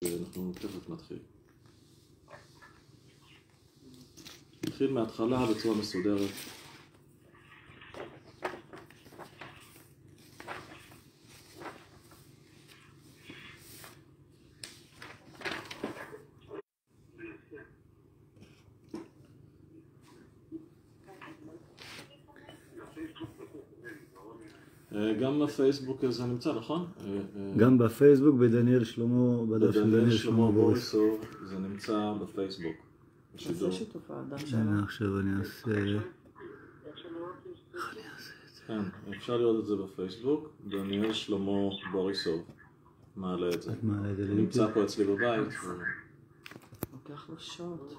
אנחנו תכף נתחיל. נתחיל מההתחלה בצורה מסודרת. גם בפייסבוק זה נמצא, נכון? גם בפייסבוק, בדניאל שלמה, בדף של דניאל שלמה בוריסוב, זה נמצא בפייסבוק. זה שיתוף האדם שלנו. עכשיו אני אעשה... כן, אפשר לראות את זה בפייסבוק, דניאל שלמה בוריסוב מעלה את זה. הוא נמצא פה אצלי בבית. לוקח לו שעות.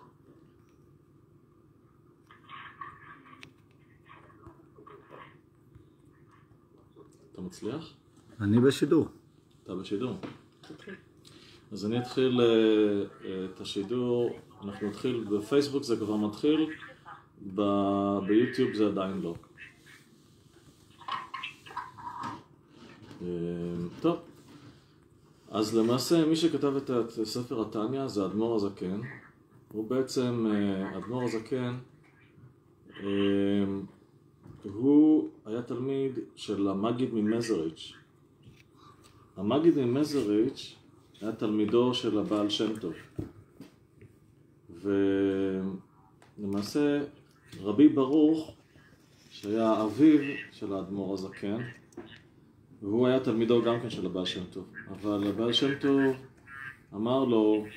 אתה מצליח? אני בשידור. אתה בשידור. אז אני אתחיל את השידור, אנחנו נתחיל בפייסבוק, זה כבר מתחיל, ביוטיוב זה עדיין לא. טוב, אז למעשה מי שכתב את ספר התניא זה אדמו"ר הזקן. הוא בעצם, אדמו"ר הזקן, הוא היה תלמיד של המגיד ממזריץ'. המגיד ממזריץ' היה תלמידו של הבעל שם טוב. ולמעשה רבי ברוך, שהיה אביו של האדמו"ר הזקן, והוא היה תלמידו גם כן של הבעל שם טוב. אבל הבעל שם טוב אמר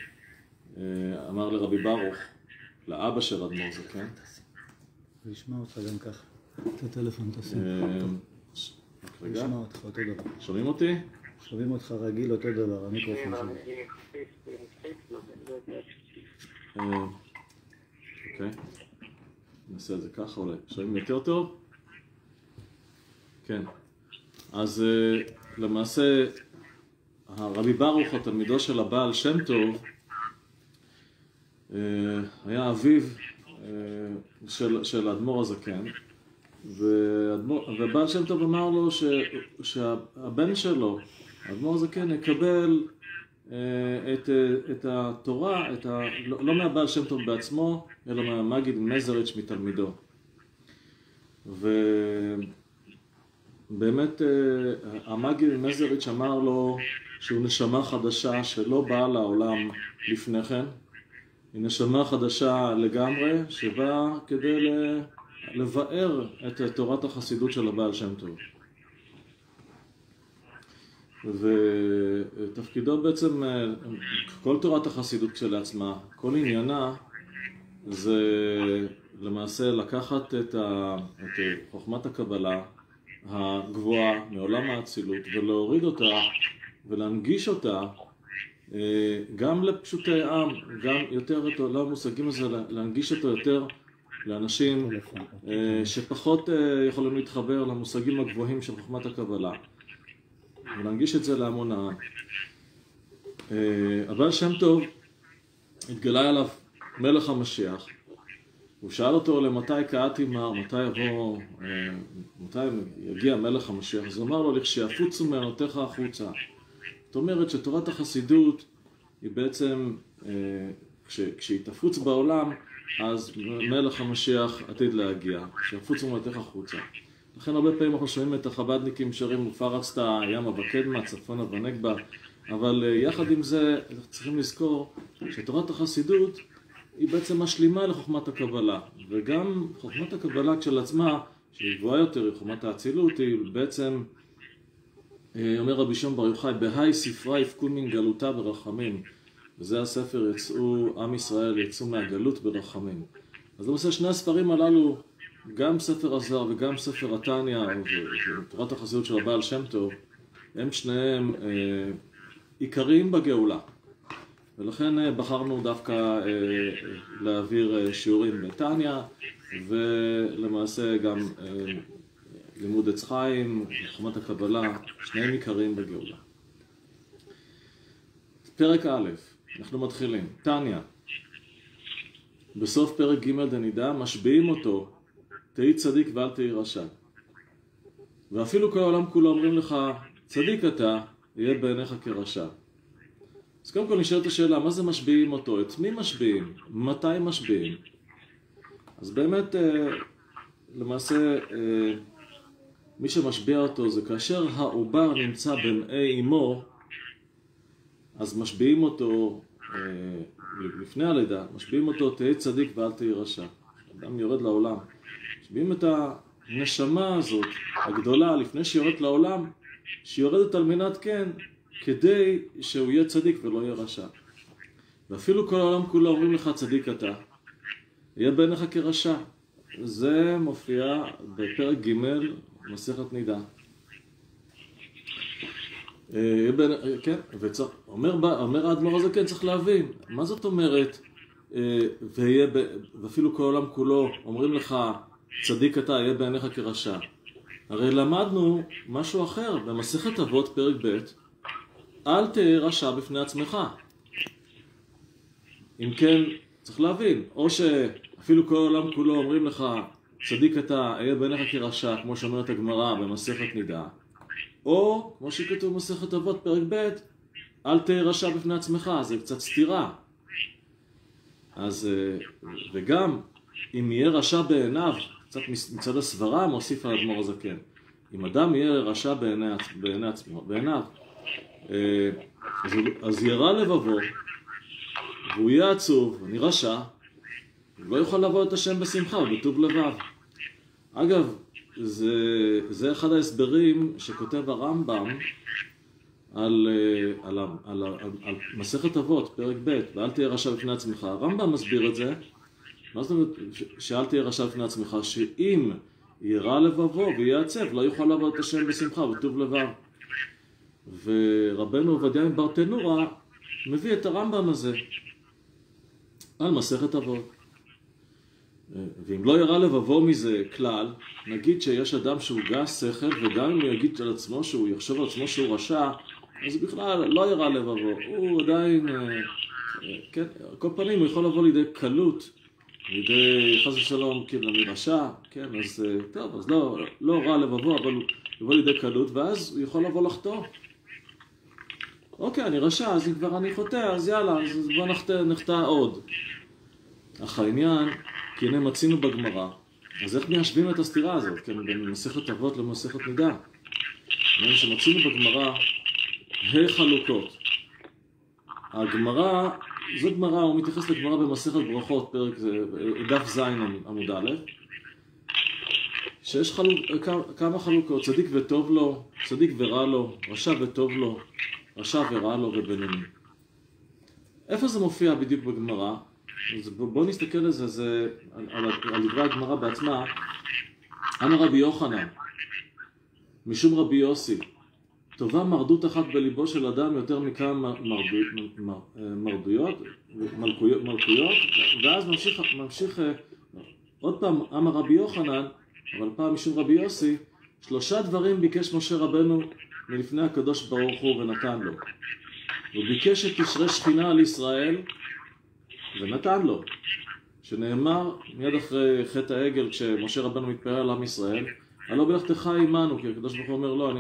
לרבי ברוך, לאבא של האדמו"ר הזקן, נשמע אותך גם ככה. את הטלפון תשים. רגע. נשמע אותך אותו דבר. שומעים אותי? שומעים אותך רגיל אותו דבר, המיקרופון שלי. אוקיי. נעשה את זה ככה אולי. שומעים יותר טוב? כן. אז למעשה הרבי ברוך, התלמידו של הבעל שם טוב, היה אביו של האדמו"ר הזקן, ובעל שם טוב אמר לו שהבן שלו, האדמו"ר הזקן, יקבל את התורה, לא מהבעל שם טוב בעצמו, אלא מהמגיד מזריץ' מתלמידו. ובאמת המגיד מזריץ' אמר לו שהוא נשמה חדשה שלא באה לעולם לפני כן. היא נשמה חדשה לגמרי, שבאה כדי לבאר את תורת החסידות של הבעל שם טוב. ותפקידו בעצם, כל תורת החסידות כשלעצמה, כל עניינה, זה למעשה לקחת את חוכמת הקבלה הגבוהה מעולם האצילות ולהוריד אותה ולהנגיש אותה גם לפשוטי עם, גם יותר את עולם המושגים הזה, להנגיש אותו יותר לאנשים שפחות יכולים להתחבר למושגים הגבוהים של חוכמת הקבלה, ולהנגיש את זה להמון העם. הבעל שם טוב התגלה עליו מלך המשיח. הוא שאל אותו למתי קראתי מר, מתי יגיע מלך המשיח. אז הוא אמר לו, לכשיפוצו מעונותיך החוצה. זאת אומרת שתורת החסידות היא בעצם, כשהיא תפוץ בעולם, אז מלך המשיח עתיד להגיע, כשיפוצו מעונותיך החוצה. לכן הרבה פעמים אנחנו שומעים את החב"דניקים שרים ופרצת ימה וקדמה, צפונה ונגבה, אבל יחד עם זה צריכים לזכור שתורת החסידות היא בעצם משלימה לחוכמת הקבלה, וגם חוכמת הקבלה כשלעצמה, שהיא גבוהה יותר, היא חוכמת האצילות, היא בעצם, אומר רבי שמעון בר יוחאי, בהאי ספרה יפקון מן גלותה ברחמים. וזה הספר, עם ישראל יצאו מהגלות ברחמים. אז למעשה שני הספרים הללו, גם ספר הזוהר וגם ספר התניא, ותורת החסידות של הבעל שם טוב, הם שניהם עיקריים בגאולה. ולכן בחרנו דווקא להעביר שיעורים בתניא, ולמעשה גם לימוד עץ חיים, חוכמת הקבלה, שניהם עיקריים בגאולה. פרק א', אנחנו מתחילים. תניא. בסוף פרק ג' דנידע, משביעים אותו, תהי צדיק ואל תהי רשע. ואפילו כל העולם כולו אומרים לך, צדיק אתה, יהיה בעיניך כרשע. אז קודם כל נשאלת השאלה, מה זה משביעים אותו? את מי משביעים? מתי משביעים? אז באמת, למעשה, מי שמשביע אותו זה כאשר העובר נמצא במעי אמו, אז משביעים אותו, לפני הלידה, משביעים אותו, תהיה צדיק ואל תהיה רשע. אדם יורד לעולם. משביעים את הנשמה הזאת, הגדולה, לפני שיורד לעולם, שיורדת על מנת כן, כדי שהוא יהיה צדיק ולא יהיה רשע. ואפילו כל העולם כולו אומרים לך צדיק אתה, יהיה בעיניך כרשע. זה מופיע בפרק ג' מסכת נידה. כן, אומר האדמו"ר הזה, כן, צריך להבין, מה זאת אומרת, ואפילו כל העולם כולו אומרים לך צדיק אתה, יהיה בעיניך כרשע. הרי למדנו משהו אחר במסכת אבות פרק ב', אל תהיה רשע בפני עצמך. אם כן, צריך להבין, או שאפילו כל העולם כולו אומרים לך צדיק אתה, יהיה בעיניך כרשע, כמו שאומרת הגמרא במסכת נידה, או כמו שכתוב במסכת אבות פרק ב', אל תהיה רשע בפני עצמך, זה קצת סתירה. אז, וגם אם יהיה רשע בעיניו, קצת מצד הסברה מוסיף האדמו"ר הזקן, אם אדם יהיה רשע בעיניו, אז ירע לבבו, והוא יהיה עצוב, אני רשע, הוא לא יוכל לעבוד את השם בשמחה ובטוב לבב. אגב, זה אחד ההסברים שכותב הרמב"ם על מסכת אבות, פרק ב', ואל תהיה רשע בפני עצמך. הרמב"ם מסביר את זה, מה זאת אומרת שאל תהיה רשע בפני עצמך? שאם ירע לבבו ויהיה עצב, לא יוכל לעבוד את השם בשמחה ובטוב לבב. ורבנו עובדיה מברטנורה מביא את הרמב"ם הזה על מסכת אבות. ואם לא ירע לבבו מזה כלל, נגיד שיש אדם שהוא גס שכל, וגם אם הוא יגיד על עצמו שהוא יחשוב על עצמו שהוא רשע, אז בכלל לא ירע לבבו. הוא עדיין, כן, כל פנים הוא יכול לבוא לידי קלות, לידי חס ושלום, כן, אני רשע, כן, אז טוב, אז לא רע לבבו, אבל הוא יבוא לידי קלות, ואז הוא יכול לבוא לחטוא. אוקיי, אני רשע, אז אם כבר אני חוטא, אז יאללה, אז בוא נחטא עוד. אך העניין, כי הנה מצינו בגמרא, אז איך מיישבים את הסתירה הזאת, כן, בין מסכת אבות למסכת נידה? שמצינו בגמרא, חלוקות. הגמרא, זו גמרא, הוא מתייחס לגמרא במסכת ברכות, פרק דף ז' עמוד א', שיש כמה חלוקות, צדיק וטוב לו, צדיק ורע לו, רשע וטוב לו, רשע ורע לו ובינוני. איפה זה מופיע בדיוק בגמרא? אז בואו נסתכל על זה, על דברי הגמרא בעצמה. אמר רבי יוחנן, משום רבי יוסי, טובה מרדות אחת בליבו של אדם יותר מכמה מלכויות, ואז ממשיך עוד פעם, אמר רבי יוחנן, אבל פעם משום רבי יוסי, 3 דברים ביקש משה רבנו מלפני הקדוש ברוך הוא ונתן לו. הוא ביקש שתשרה שכינה על ישראל, ונתן לו, שנאמר מיד אחרי חטא העגל כשמשה רבנו מתפלל על עם ישראל, הלא בלכתך עמנו, כי הקדוש ברוך הוא אומר לא,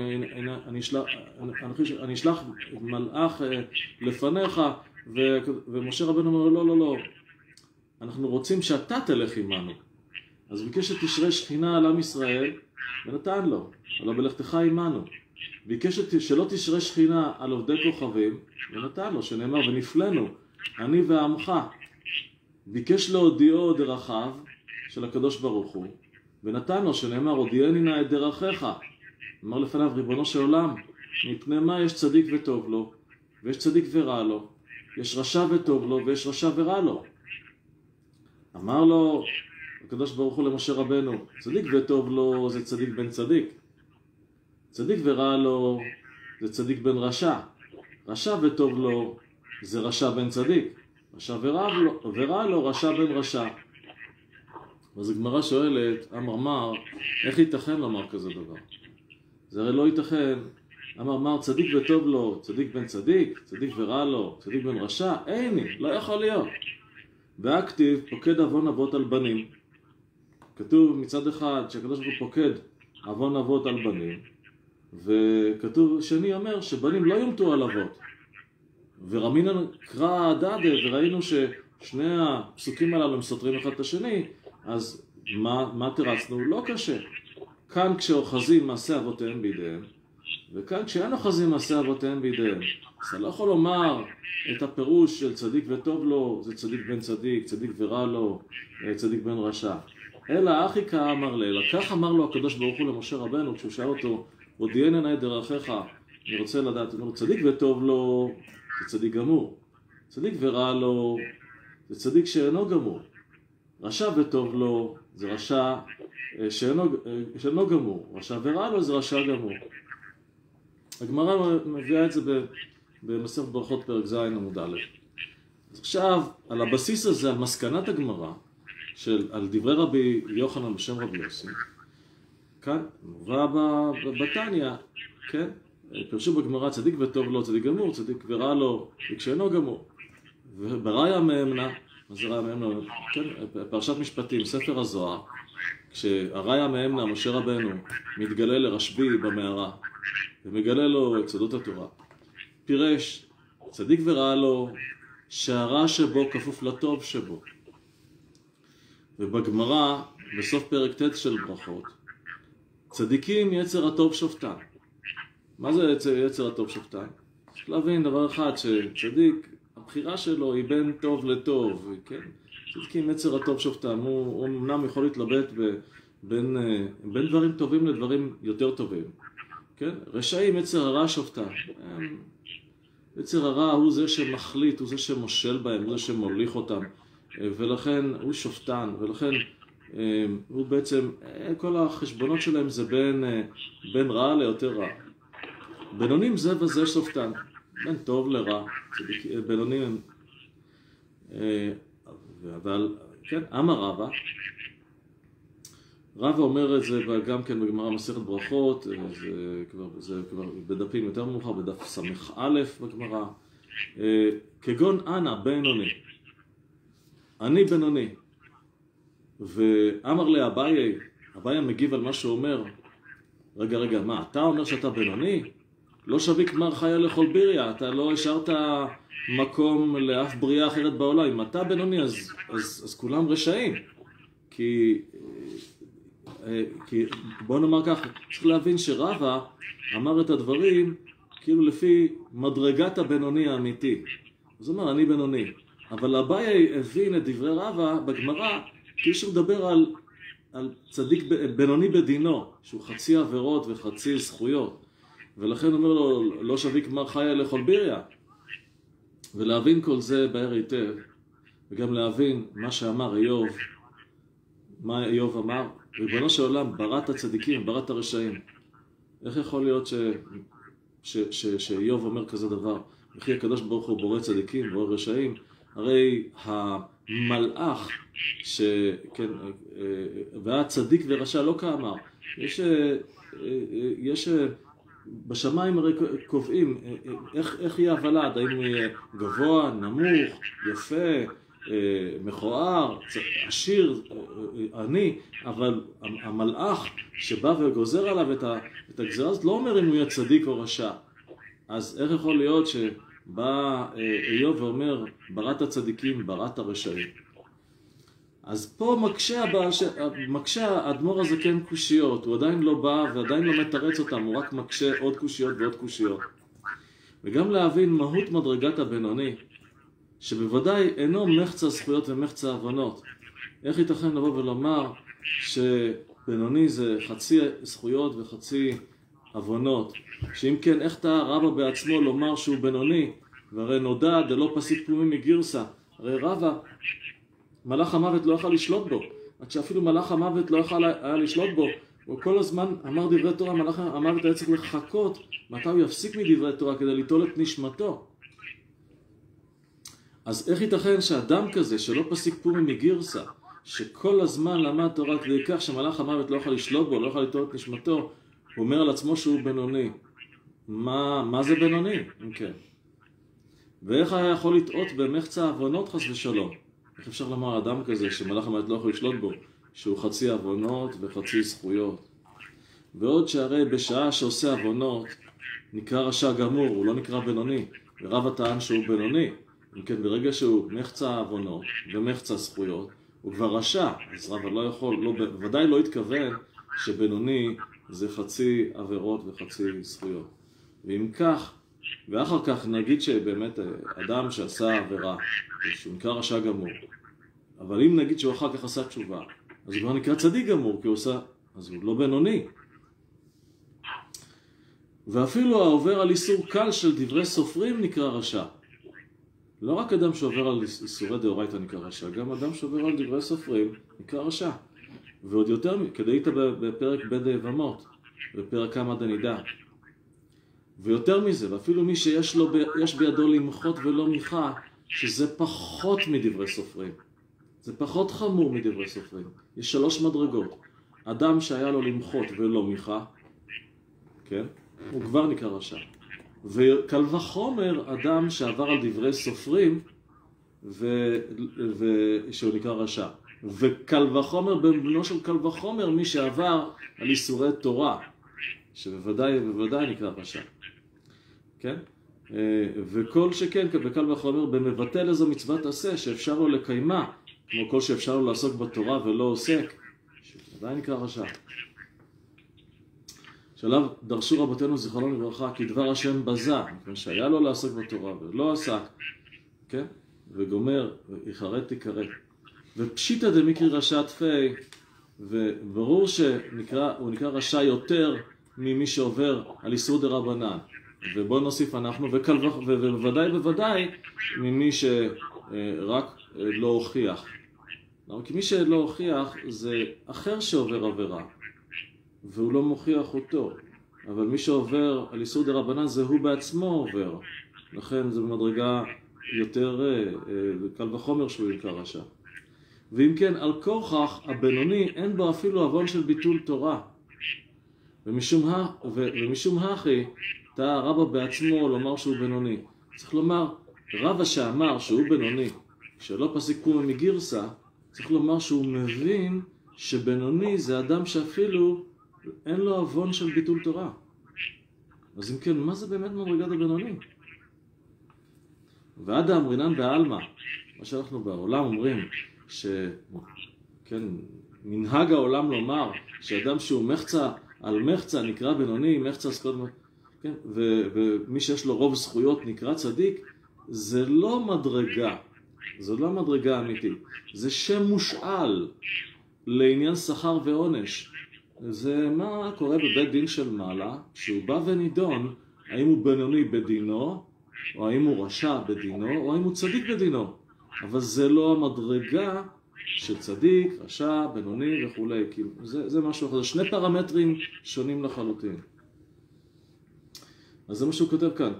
אני אשלח מלאך לפניך, ומשה רבנו אומר לא, אנחנו רוצים שאתה תלך עמנו. אז ביקש שתשרה שכינה על עם ישראל, ונתן לו, הלא בלכתך עמנו. ביקש שלא תשרה שכינה על עובדי כוכבים, ונתן לו, שנאמר ונפלנו אני ועמך. ביקש להודיעו דרכיו של הקדוש ברוך הוא, ונתן לו, שנאמר הודיעני נא את דרכיך. אמר לפניו ריבונו של עולם, מפני מה יש צדיק וטוב לו, ויש צדיק ורע לו, יש רשע וטוב לו, ויש רשע ורע לו. אמר לו הקדוש ברוך הוא למשה רבנו, צדיק וטוב לו זה צדיק בן צדיק, צדיק ורע לו זה צדיק בן רשע, רשע וטוב לו זה רשע בן צדיק, רשע ורע לו רשע בן רשע. אז הגמרא שואלת, אמר, איך ייתכן לומר כזה דבר? זה הרי לא ייתכן. אמר, צדיק וטוב לו, צדיק בן צדיק, צדיק ורע לו, צדיק בן רשע, איני, לא יכול להיות. והכתיב פוקד עוון אבות על בנים. כתוב מצד אחד שהקדוש ברוך הוא פוקד עוון אבות על בנים, וכתוב שני אומר שבנים לא יומתו על אבות. ורמינן קרא דדה, וראינו ששני הפסוקים הללו הם סותרים אחד את השני, אז מה תרצנו? לא קשה. כאן כשאוחזים מעשה אבותיהם בידיהם, וכאן כשאין אוחזים מעשה אבותיהם בידיהם, אז אתה לא יכול לומר את הפירוש של צדיק וטוב לו, זה צדיק בן צדיק, צדיק ורע לו, צדיק בן רשע. אלא אחי כאמר אלא כך אמר לו הקדוש ברוך הוא למשה רבנו, כשהוא שאל אותו, הודיעני נא את דרכיך, אני רוצה לדעת, הוא אומר, צדיק וטוב לו, זה צדיק גמור. צדיק ורע לו, זה צדיק שאינו גמור. רשע וטוב לו, זה רשע שאינו גמור. רשע ורע לו, זה רשע גמור. הגמרא מביאה את זה במסכת ברכות פרק ז' עמוד א'. אז עכשיו, על הבסיס הזה, על מסקנת הגמרא, על דברי רבי יוחנן בשם רבי יוסי, כאן, מובא בתניא, כן? פרשו בגמרא צדיק וטוב לו, צדיק גמור, צדיק ורע לו, צדיק שאינו גמור. ובראיה מאמנה, מה זה ראיה מאמנה? כן, פרשת משפטים, ספר הזוהר, כשהראיה מאמנה, משה רבנו, מתגלה לרשב"י במערה, ומגלה לו את סודות התורה. פירש, צדיק ורע לו, שהרע שבו כפוף לטוב שבו. ובגמרא, בסוף פרק ט' של ברכות, צדיקים יצר הטוב שופטן. מה זה יצר הטוב שופטן? צריך להבין דבר אחד, שצדיק, הבחירה שלו היא בין טוב לטוב, כן? צדיקים יצר הטוב שופטן, הוא אמנם יכול להתלבט בין דברים טובים לדברים יותר טובים. כן? רשעים יצר הרע שופטן. יצר הרע הוא זה שמחליט, הוא זה שמושל בהם, הוא זה שמוליך אותם, ולכן הוא שופטן, ולכן הוא בעצם, כל החשבונות שלהם זה בין רע ליותר רע. בינונים זה וזה שופטן, בין טוב לרע, בינונים הם, אבל, כן, אמר רבא, רבא אומר את זה גם כן בגמרא מסכת ברכות, זה כבר בדפים יותר מאוחר, בדף ס"א בגמרא, כגון אנא בינוני, אני בינוני, ואמר לאביי, אביי מגיב על מה שהוא אומר, רגע, מה, אתה אומר שאתה בינוני? לא שוויק מר חיה לכל ביריה, אתה לא השארת מקום לאף בריאה אחרת בעולם. אם אתה בינוני, אז כולם רשעים. כי בוא נאמר ככה, צריך להבין שרבא אמר את הדברים כאילו לפי מדרגת הבינוני האמיתי. אז הוא אומר, אני בינוני. אבל אביי הבין את דברי רבא בגמרא, כאילו שהוא מדבר על צדיק בינוני בדינו, שהוא חצי עבירות וחצי זכויות. ולכן אומר לו, לא שוויק מר חיה לכל ביריה. ולהבין כל זה בהר היטב, וגם להבין מה שאמר איוב, מה איוב אמר, ריבונו של עולם, בראת הצדיקים, בראת הרשעים. איך יכול להיות שאיוב אומר כזה דבר? וכי הקדוש ברוך הוא בורא צדיקים, בורא רשעים? הרי המלאך, כן, והצדיק ורשע לא כאמר. יש בשמיים הרי קובעים איך יהיה הוולד, האם הוא יהיה גבוה, נמוך, יפה, מכוער, עשיר, עני, אבל המלאך שבא וגוזר עליו את הגזרה הזאת לא אומר אם הוא יהיה צדיק או רשע. אז איך יכול להיות שבא איוב ואומר בראת הצדיקים, בראת הרשעים? אז פה מקשה האדמו"ר הזקן קושיות, הוא עדיין לא בא ועדיין לא מתרץ אותם, הוא רק מקשה עוד קושיות ועוד קושיות. וגם להבין מהות מדרגת הבינוני, שבוודאי אינו מחצה זכויות ומחצה עוונות. איך ייתכן לבוא ולומר שבינוני זה חצי זכויות וחצי עוונות? שאם כן, איך אתה רבא בעצמו לומר שהוא בינוני? והרי נודע דלא פסיק פלומי מגירסה. הרי רבא, מלאך המוות לא יכל לשלוט בו, עד שאפילו מלאך המוות לא יכל היה לשלוט בו. הוא כל הזמן אמר דברי תורה, מלאך המוות היה צריך לחכות מתי הוא יפסיק מדברי תורה כדי ליטול את נשמתו. אז איך ייתכן שאדם כזה שלא פסיק פורים מגירסה, שכל הזמן למד תורה כדי כך שמלאך המוות לא יכל לשלוט בו, לא יכל ליטול את נשמתו, הוא אומר על עצמו שהוא בינוני? מה זה בינוני? כן. ואיך היה יכול לטעות במחצה עוונות חס ושלום? איך אפשר לומר אדם כזה שמלאך המוות לא יכול לשלוט בו, שהוא חצי עוונות וחצי זכויות? ועוד שהרי בשעה שעושה עוונות נקרא רשע גמור, הוא לא נקרא בינוני. ורב הטען שהוא בינוני. אם כן, ברגע שהוא מחצה עוונות ומחצה זכויות, הוא כבר רשע. אז רב לא יכול, בוודאי לא התכוון שבינוני זה חצי עבירות וחצי זכויות. ואם כך, ואחר כך נגיד שבאמת אדם שעשה עבירה, שהוא נקרא רשע גמור, אבל אם נגיד שהוא אחר כך עשה תשובה, אז הוא כבר נקרא צדיק גמור, כי הוא עושה, אז הוא לא בינוני. ואפילו העובר על איסור קל של דברי סופרים נקרא רשע. לא רק אדם שעובר על איסורי דאורייתא נקרא רשע, גם אדם שעובר על דברי סופרים נקרא רשע. ועוד יותר, כדאית בפרק ב' יבמות, בפרק כמה דנידה. ויותר מזה, ואפילו מי יש בידו למחות ולא מיכה, שזה פחות מדברי סופרים. זה פחות חמור מדברי סופרים. יש 3 מדרגות. אדם שהיה לו למחות ולא מיכה, כן? הוא כבר נקרא רשע. וקל וחומר אדם שעבר על דברי סופרים שהוא נקרא רשע. וקל וחומר בבנו של קל וחומר מי שעבר על איסורי תורה, שבוודאי נקרא רשע. כן? וכל שכן, וקל וחומר במבטל איזו מצוות עשה שאפשר לו לקיימה, כמו כל שאפשר לו לעסוק בתורה ולא עוסק, שבוודאי נקרא רשע. שעליו דרשו רבותינו זיכרונם לברכה כי דבר השם בזה, שהיה לו לעסוק בתורה ולא עסק, כן? וגומר, יחרט תיקרא. ופשיטא דמקרי רשע תפי, וברור שהוא נקרא רשע יותר ממי שעובר על איסור דרבנן. ובוא נוסיף אנחנו, ובוודאי ממי שרק לא הוכיח. כי מי שלא הוכיח זה אחר שעובר עבירה. והוא לא מוכיח אותו, אבל מי שעובר על איסור דרבנן זה הוא בעצמו עובר, לכן זה במדרגה יותר קל וחומר שהוא נקרא רשע. ואם כן, על כוכך הבינוני אין בו אפילו עוון של ביטול תורה, ומשום הכי טעה רבא בעצמו לומר שהוא בינוני. צריך לומר, רבא שאמר שהוא בינוני, שלא פסיק קומא מגירסא, צריך לומר שהוא מבין שבינוני זה אדם שאפילו אין לו עוון של ביטול תורה. אז אם כן, מה זה באמת מדרגת הבינוני? ועד האמרינן בעלמא, מה שאנחנו בעולם אומרים, כן, מנהג העולם לומר שאדם שהוא מחצה על מחצה נקרא בינוני, מחצה זכויות, כן, ומי שיש לו רוב זכויות נקרא צדיק, זה לא מדרגה, זו לא מדרגה אמיתית, זה שם מושאל לעניין שכר ועונש. זה מה קורה בבית דין של מעלה, שהוא בא ונידון, האם הוא בינוני בדינו, או האם הוא רשע בדינו, או האם הוא צדיק בדינו. אבל זה לא המדרגה של צדיק, רשע, בינוני וכו'. זה משהו אחר, זה 2 פרמטרים שונים לחלוטין. אז זה מה שהוא כותב כאן.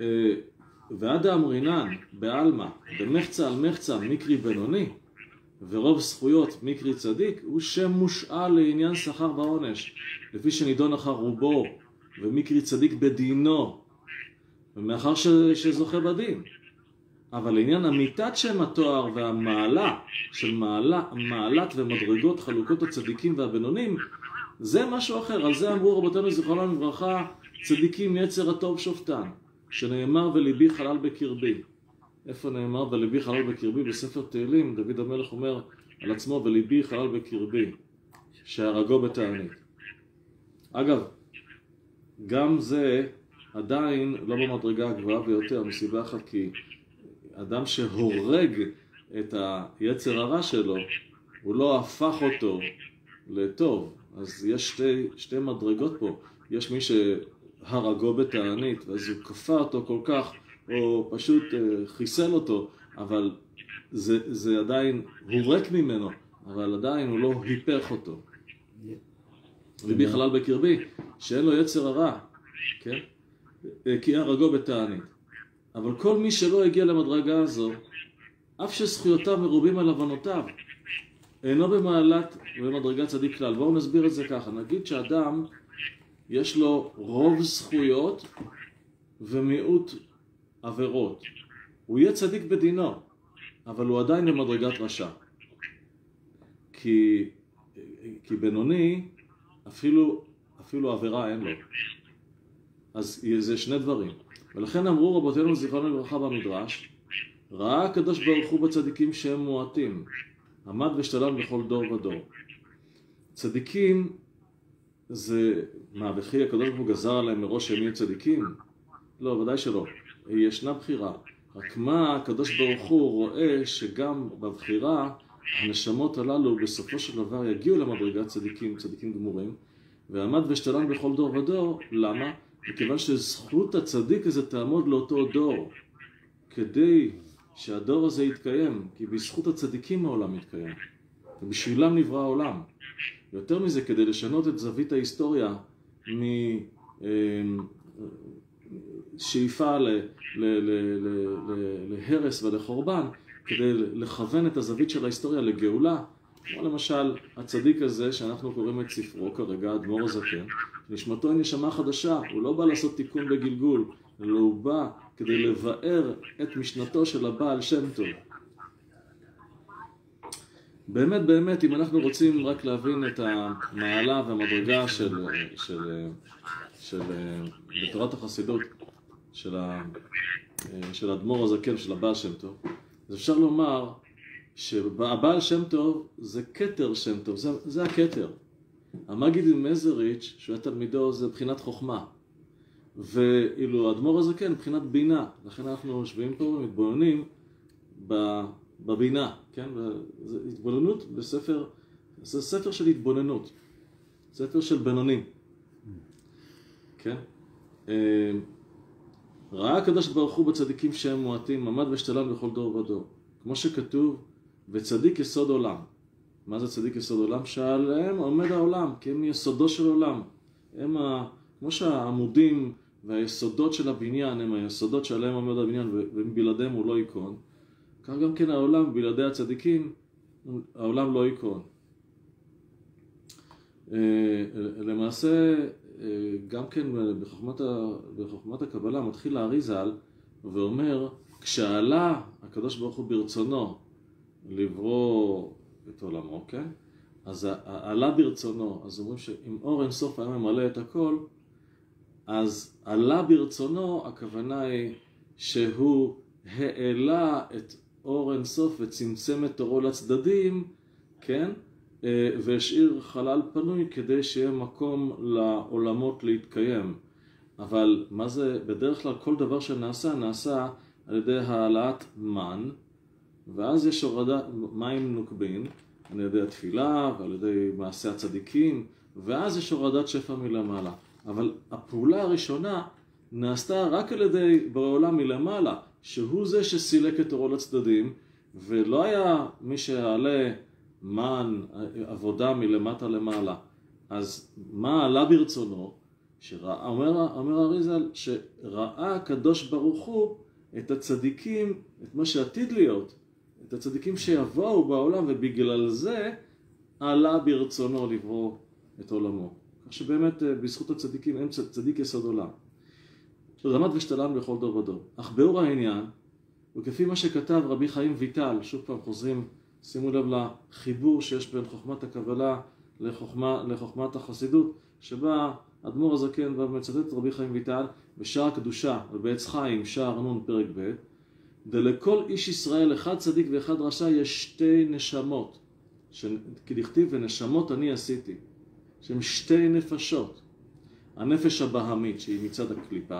ועד האמרינן בעלמא, במחצה על מחצה מקרי בינוני, ורוב זכויות מקרי צדיק, הוא שם מושאל לעניין שכר ועונש, לפי שנידון אחר רובו, ומקרי צדיק בדינו, ומאחר שזוכה בדין. אבל לעניין אמיתת שם התואר והמעלה, של מעלת ומדרגות חלוקות הצדיקים והבינונים, זה משהו אחר. על זה אמרו רבותינו זיכרונם לברכה, צדיקים יצר הטוב שופטן, שנאמר וליבי חלל בקרבי. איפה נאמר וליבי חלל בקרבי? בספר תהילים דוד המלך אומר על עצמו וליבי חלל בקרבי, שהרגו בתענית. אגב, גם זה עדיין לא במדרגה הגבוהה ביותר, מסיבה אחת, כי אדם שהורג את היצר הרע שלו, הוא לא הפך אותו לטוב. אז יש שתי מדרגות פה. יש מי שהרגו בתענית, ואז הוא כפה אותו כל כך, או פשוט חיסל אותו, אבל זה עדיין, הוא ריק ממנו, אבל עדיין הוא לא היפך אותו. ליבי חלל בקרבי, שאין לו יצר הרע, כן? כי הרגו בתענית. אבל כל מי שלא הגיע למדרגה הזו, אף שזכויותיו מרובים על הבנותיו, אינו במעלת ובמדרגת צדיק כלל. בואו נסביר את זה ככה. נגיד שאדם יש לו רוב זכויות ומיעוט עבירות. הוא יהיה צדיק בדינו, אבל הוא עדיין במדרגת רשע. כי בינוני אפילו עבירה אין לו. אז זה 2 דברים. ולכן אמרו רבותינו זיכרונם לברכה במדרש, ראה הקדוש ברוך הוא בצדיקים שהם מועטים, עמד ושתלם בכל דור ודור. צדיקים זה, מה, וכי הקדוש ברוך הוא גזר עליהם מראש שהם יהיו צדיקים? לא, ודאי שלא. ישנה בחירה. רק מה, הקדוש ברוך הוא רואה שגם בבחירה, הנשמות הללו בסופו של דבר יגיעו למדרגת צדיקים, צדיקים גמורים, ועמד ושתלם בכל דור ודור. למה? מכיוון שזכות הצדיק הזה תעמוד לאותו דור, כדי שהדור הזה יתקיים, כי בזכות הצדיקים העולם יתקיים, ובשבילם נברא העולם. יותר מזה, כדי לשנות את זווית ההיסטוריה משאיפה להרס ולחורבן, כדי לכוון את הזווית של ההיסטוריה לגאולה, כמו למשל הצדיק הזה שאנחנו קוראים את ספרו כרגע, האדמו"ר הזקן, נשמתו היא נשמה חדשה, הוא לא בא לעשות תיקון בגלגול, אלא הוא בא כדי לבאר את משנתו של הבעל שם טוב. באמת, אם אנחנו רוצים רק להבין את המעלה והמדרגה בתורת החסידות של האדמו"ר הזקן, של הבעל שם טוב, אז אפשר לומר שהבעל שם טוב זה כתר שם טוב, זה הכתר. המגיד מזריץ' שהוא התלמידו זה בחינת חוכמה, ואילו האדמו"ר הזקן בחינת בינה. לכן אנחנו יושבים פה ומתבוננים בבינה, כן? זה התבוננות בספר, זה ספר של התבוננות, ספר של בינונים, כן? ראה הקדוש ברוך הוא בצדיקים שהם מועטים, עמד ושתלם בכל דור ודור. כמו שכתוב, וצדיק יסוד עולם. מה זה צדיק יסוד עולם? שעליהם עומד העולם, כי הם יסודו של עולם. כמו שהעמודים והיסודות של הבניין הם היסודות שעליהם עומד הבניין, ובלעדיהם הוא לא ייכון. כך גם כן העולם, בלעדי הצדיקים, העולם לא ייכון. למעשה, גם כן בחוכמת הקבלה מתחיל האריז"ל ואומר, כשעלה הקדוש ברוך הוא ברצונו לברוא את עולמו, כן? אז עלה ברצונו, אז אומרים שאם אור אין סוף היה ממלא את הכל, אז עלה ברצונו, הכוונה היא שהוא העלה את אור אין סוף וצמצם את אורו לצדדים, כן? והשאיר חלל פנוי כדי שיהיה מקום לעולמות להתקיים. אבל מה זה, בדרך כלל כל דבר שנעשה, נעשה על ידי העלאת מן, ואז יש הורדת מים נוקבין, על ידי התפילה ועל ידי מעשה הצדיקים, ואז יש הורדת שפע מלמעלה. אבל הפעולה הראשונה נעשתה רק על ידי בורא עולם מלמעלה, שהוא זה שסילק את אורו לצדדים, ולא היה מי שעלה מן עבודה מלמטה למעלה. אז מה עלה ברצונו? אומר האריז"ל שראה הקדוש ברוך הוא את הצדיקים, את מה שעתיד להיות, את הצדיקים שיבואו בעולם, ובגלל זה עלה ברצונו לברוא את עולמו. כך שבאמת בזכות הצדיקים הם צדיק יסוד עולם. עמד ושתלם בכל דור ודור. אך באור העניין, וכפי מה שכתב רבי חיים ויטל, שוב פעם חוזרים, שימו לב לחיבור שיש בין חוכמת הקבלה לחוכמת החסידות, שבה אדמו"ר הזקן בא ומצטט רבי חיים ויטל בשער הקדושה ובעץ חיים, שער נון פרק ב', ולכל איש ישראל אחד צדיק ואחד רשע יש שתי נשמות, כדכתיב ונשמות אני עשיתי, שהן שתי נפשות. הנפש הבהמית שהיא מצד הקליפה,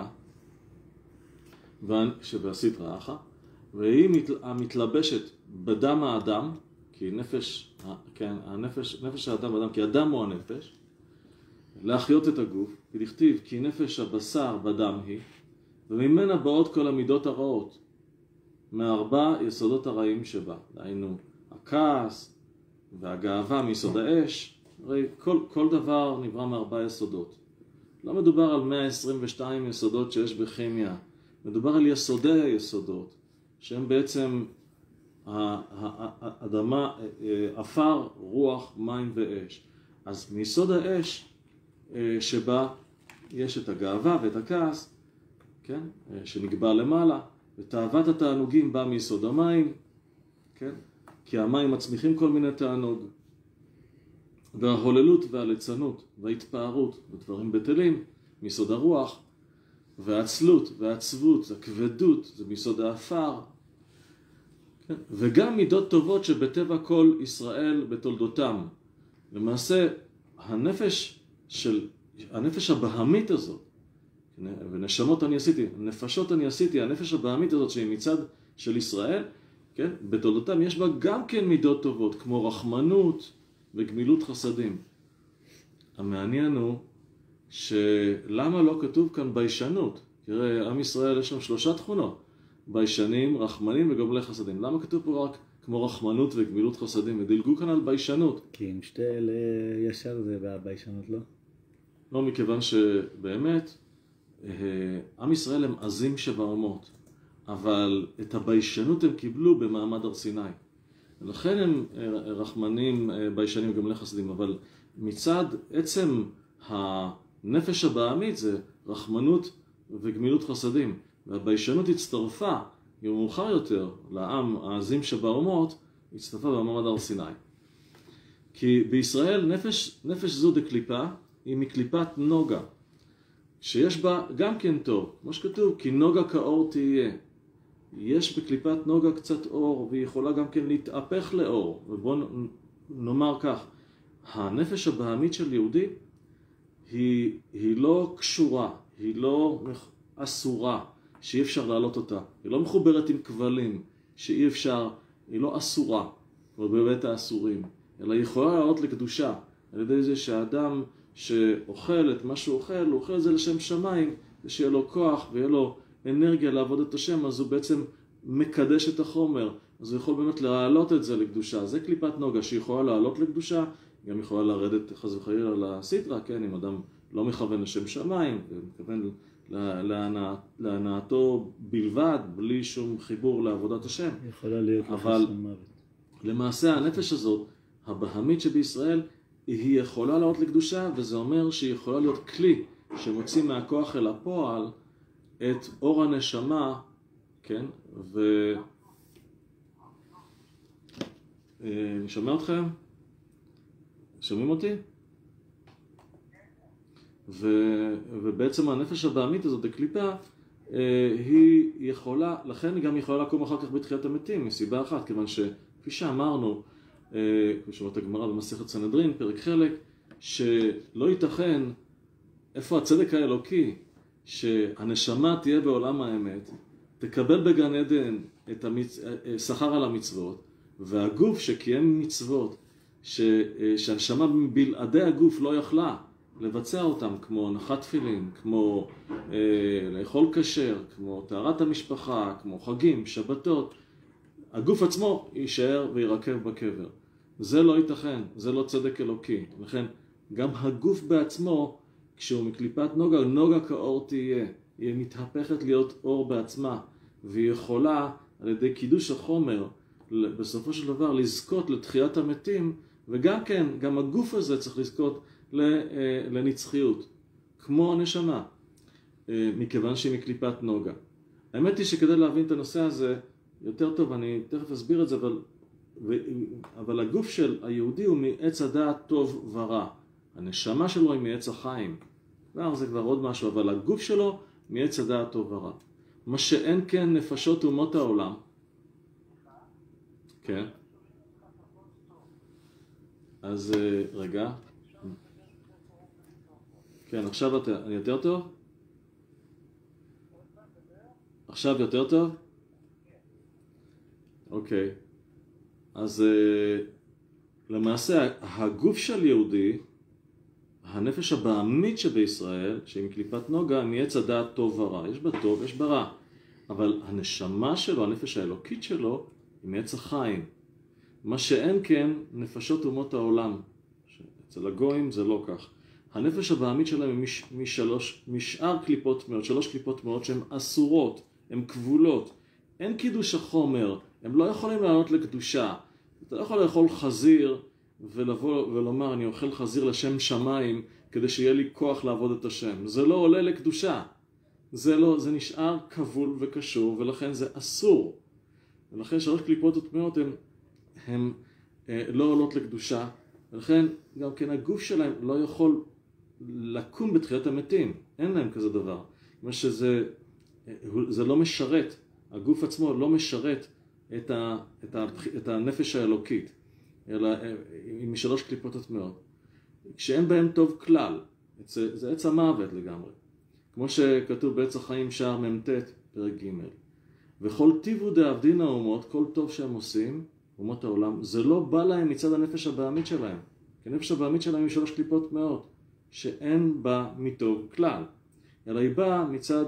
שבסדרה אחת, והיא המתלבשת בדם האדם, כי נפש האדם אדם, כי אדם הוא הנפש, להחיות את הגוף, כדכתיב כי נפש הבשר בדם היא, וממנה באות כל המידות הרעות, מארבע יסודות הרעים שבה, דהיינו הכעס והגאווה מיסוד האש, הרי כל דבר נברא מארבע יסודות. לא מדובר על 122 יסודות שיש בכימיה, מדובר על יסודי היסודות, שהם בעצם האדמה, אפר, רוח, מים ואש. אז מיסוד האש שבה יש את הגאווה ואת הכעס, כן? שנקבע למעלה, ותאוות התענוגים באה מיסוד המים, כן? כי המים מצמיחים כל מיני תענוג. וההוללות והליצנות וההתפארות ודברים בטלים מיסוד הרוח, והעצלות והעצבות, הכבדות, זה מיסוד האפר. כן? וגם מידות טובות שבטבע כל ישראל בתולדותם. למעשה, הנפש הבהמית הזאת, ונשמות אני עשיתי, נפשות אני עשיתי, הנפש הבהמית הזאת שהיא מצד של ישראל, כן? בתולדותם יש בה גם כן מידות טובות, כמו רחמנות וגמילות חסדים. המעניין הוא שלמה לא כתוב כאן ביישנות? תראה, עם ישראל יש שם 3 תכונות, ביישנים, רחמנים וגומלי חסדים. למה כתוב פה רק כמו רחמנות וגמילות חסדים? ודילגו כאן על ביישנות. כי עם שתי אלה ישר זה והביישנות לא? לא, מכיוון שבאמת עם ישראל הם עזים שבאומות, אבל את הביישנות הם קיבלו במעמד הר סיני. ולכן הם רחמנים, ביישנים וגומלי חסדים, אבל מצד עצם הנפש הבהמית זה רחמנות וגמילות חסדים. והביישנות הצטרפה, מאוחר יותר, לעם העזים שבאומות, הצטרפה במעמד הר סיני. כי בישראל נפש זו דקליפה היא מקליפת נוגה, שיש בה גם כן טוב, כמו שכתוב, כי נוגה כאור תהיה. יש בקליפת נוגה קצת אור, והיא יכולה גם כן להתהפך לאור. ובואו נאמר כך, הנפש הבהמית של יהודי היא לא קשורה, היא לא אסורה, שאי אפשר להעלות אותה. היא לא מחוברת עם כבלים, שאי אפשר, היא לא אסורה, או בבית האסורים, אלא היא יכולה לעלות לקדושה, על ידי זה שהאדם שאוכל את מה שהוא אוכל, הוא אוכל את זה לשם שמיים, ושיהיה לו כוח ויהיה לו אנרגיה לעבוד את השם, אז הוא בעצם מקדש את החומר, אז הוא יכול באמת להעלות את זה לקדושה. זה קליפת נוגה שיכולה לעלות לקדושה, גם יכולה לרדת חס וחלילה לסטרה, כן, אם אדם לא מכוון לשם שמיים, ומכוון להנאתו בלבד, בלי שום חיבור לעבודת השם. יכולה להיות אבל למעשה הנפש הזאת, הבהמית שבישראל, היא יכולה לעלות לקדושה, וזה אומר שהיא יכולה להיות כלי שמוציא מהכוח אל הפועל את אור הנשמה, כן? אני שומע אתכם? שומעים אותי? ובעצם הנפש הבהמית הזאת, הקליפה, היא יכולה, לכן היא גם יכולה לקום אחר כך בתחיית המתים, מסיבה אחת, כיוון שכפי שאמרנו, כפי שאומרת הגמרא במסכת סנהדרין, פרק חלק, שלא ייתכן, איפה הצדק האלוקי, שהנשמה תהיה בעולם האמת, תקבל בגן עדן את שכר על המצוות, והגוף שקיים מצוות, שהנשמה בלעדי הגוף לא יכלה לבצע אותם, כמו הנחת תפילין, כמו לאכול כשר, כמו טהרת המשפחה, כמו חגים, שבתות, הגוף עצמו יישאר וירקב בקבר. זה לא ייתכן, זה לא צדק אלוקי. לכן גם הגוף בעצמו, כשהוא מקליפת נוגה, נוגה כאור תהיה. היא מתהפכת להיות אור בעצמה, והיא יכולה על ידי קידוש החומר, בסופו של דבר לזכות לתחיית המתים, וגם כן, גם הגוף הזה צריך לזכות לנצחיות, כמו הנשמה, מכיוון שהיא מקליפת נוגה. האמת היא שכדי להבין את הנושא הזה יותר טוב, אני תכף אסביר את זה, אבל הגוף של היהודי הוא מעץ הדעת טוב ורע. הנשמה שלו היא מעץ החיים. זה כבר עוד משהו, אבל הגוף שלו מעץ הדעת טוב ורע. מה שאין כן נפשות אומות העולם. כן. אז רגע. כן, עכשיו אני יותר טוב? עכשיו יותר טוב? אוקיי. אז למעשה הגוף של יהודי, הנפש הבהמית שבישראל, שהיא מקליפת נוגה, מעץ הדעת טוב ורע. יש בה טוב, יש בה רע. אבל הנשמה שלו, הנפש האלוקית שלו, היא מעץ החיים. מה שאין כן נפשות אומות העולם. אצל הגויים זה לא כך. הנפש הבהמית שלהם היא משאר קליפות טמאות, 3 קליפות טמאות שהן אסורות, הן כבולות. אין קידוש החומר, הם לא יכולים לעלות לקדושה. אתה לא יכול לאכול חזיר ולבוא ולומר אני אוכל חזיר לשם שמיים כדי שיהיה לי כוח לעבוד את השם. זה לא עולה לקדושה. זה נשאר כבול וקשור ולכן זה אסור. ולכן 3 קליפות טמאות הן לא עולות לקדושה. ולכן גם כן הגוף שלהם לא יכול לקום בתחיית המתים. אין להם כזה דבר. זאת אומרת שזה לא משרת, הגוף עצמו לא משרת את הנפש האלוקית, אלא משלוש קליפות הטמעות, כשאין בהם טוב כלל, זה עץ המוות לגמרי. כמו שכתוב בעץ החיים שער מ"ט פרק ג', וכל טיבו דאבדין האומות, כל טוב שהם עושים, אומות העולם, זה לא בא להם מצד הנפש הבעמית שלהם. כי הנפש הבעמית שלהם היא שלוש קליפות טמאות, שאין בה מטוב כלל, אלא היא באה מצד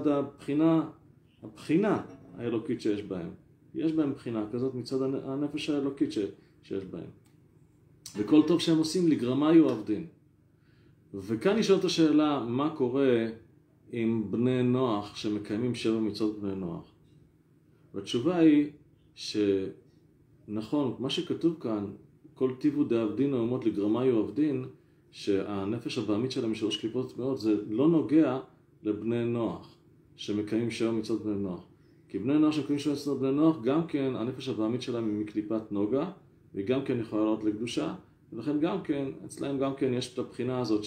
הבחינה האלוקית שיש בהם. יש בהם בחינה כזאת מצד הנפש האלוקית שיש בהם. וכל טוב שהם עושים לגרמה יאבדין. וכאן נשאלת השאלה, מה קורה עם בני נוח שמקיימים 7 מצוות בני נוח? והתשובה היא שנכון, מה שכתוב כאן, כל טיבו דאבדין האומות לגרמה יאבדין, שהנפש הבעמית שלהם משלוש קליפות טמאות, זה לא נוגע לבני נוח שמקיימים 7 מצוות בני נוח. כי בני נוח שמקיימים 7 מצוות בני נוח, גם כן הנפש הבעמית שלהם היא מקליפת נוגה, והיא גם כן יכולה לעלות לקדושה, ולכן גם כן, אצלהם גם כן יש את הבחינה הזאת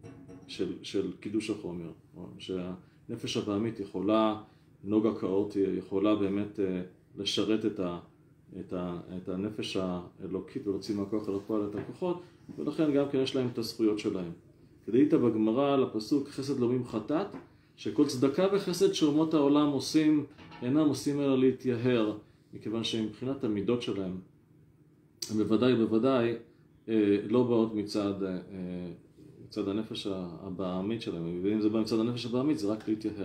של קידוש החומר, שהנפש הבעמית יכולה, נוגה כאורטי, יכולה באמת לשרת את הנפש האלוקית ולהוציא מהכוח אל הפועל את הכוחות, ולכן גם כן יש להם את הזכויות שלהם. כדאית בגמרא לפסוק חסד לומים חטאת, שכל צדקה וחסד שאומות העולם עושים, אינם עושים אלא להתייהר, מכיוון שמבחינת המידות שלהם, הם בוודאי לא באות מצד הנפש הבעמית שלהם, ואם זה בא מצד הנפש הבעמית זה רק להתייהר.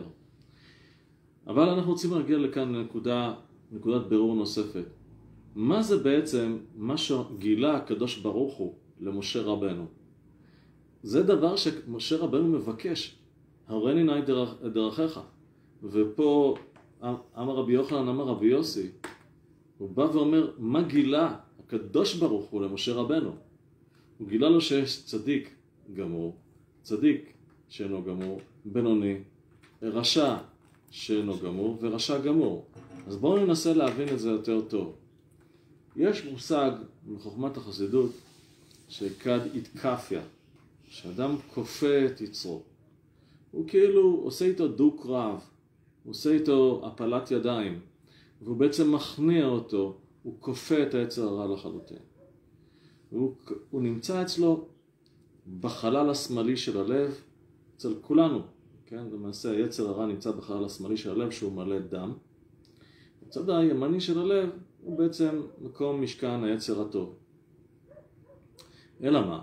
אבל אנחנו רוצים להגיע לכאן נקודת בירור נוספת. מה זה בעצם מה שגילה הקדוש ברוך הוא למשה רבנו? זה דבר שמשה רבנו מבקש, הראני נא את דרכיך. ופה אמר רבי יוחנן, אמר רבי יוסי, הוא בא ואומר, מה גילה הקדוש ברוך הוא למשה רבנו? הוא גילה לו שיש צדיק גמור, צדיק שאינו גמור, בינוני, רשע שאינו גמור ורשע גמור. אז בואו ננסה להבין את זה יותר טוב. יש מושג מחוכמת החסידות שקד התקפיה, שאדם כופה את יצרו. הוא כאילו עושה איתו דוק רב, הוא עושה איתו הפלת ידיים, והוא בעצם מכניע אותו, הוא כופה את היצר הרע לחלוטין. הוא נמצא אצלו בחלל השמאלי של הלב, אצל כולנו, כן? למעשה היצר הרע נמצא בחלל השמאלי של הלב שהוא מלא דם. בצד הימני של הלב הוא בעצם מקום משכן היצר הטוב. אלא מה?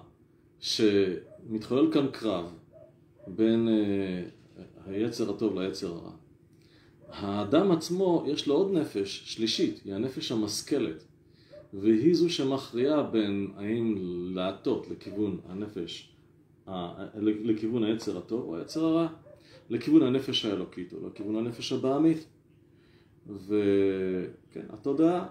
שמתחולל כאן קרב בין היצר הטוב ליצר הרע. האדם עצמו יש לו עוד נפש שלישית, היא הנפש המשכלת, והיא זו שמכריעה בין האם להטות לכיוון הנפש, לכיוון היצר הטוב או היצר הרע, לכיוון הנפש האלוקית או לכיוון הנפש הבעמית. וכן, התודעה,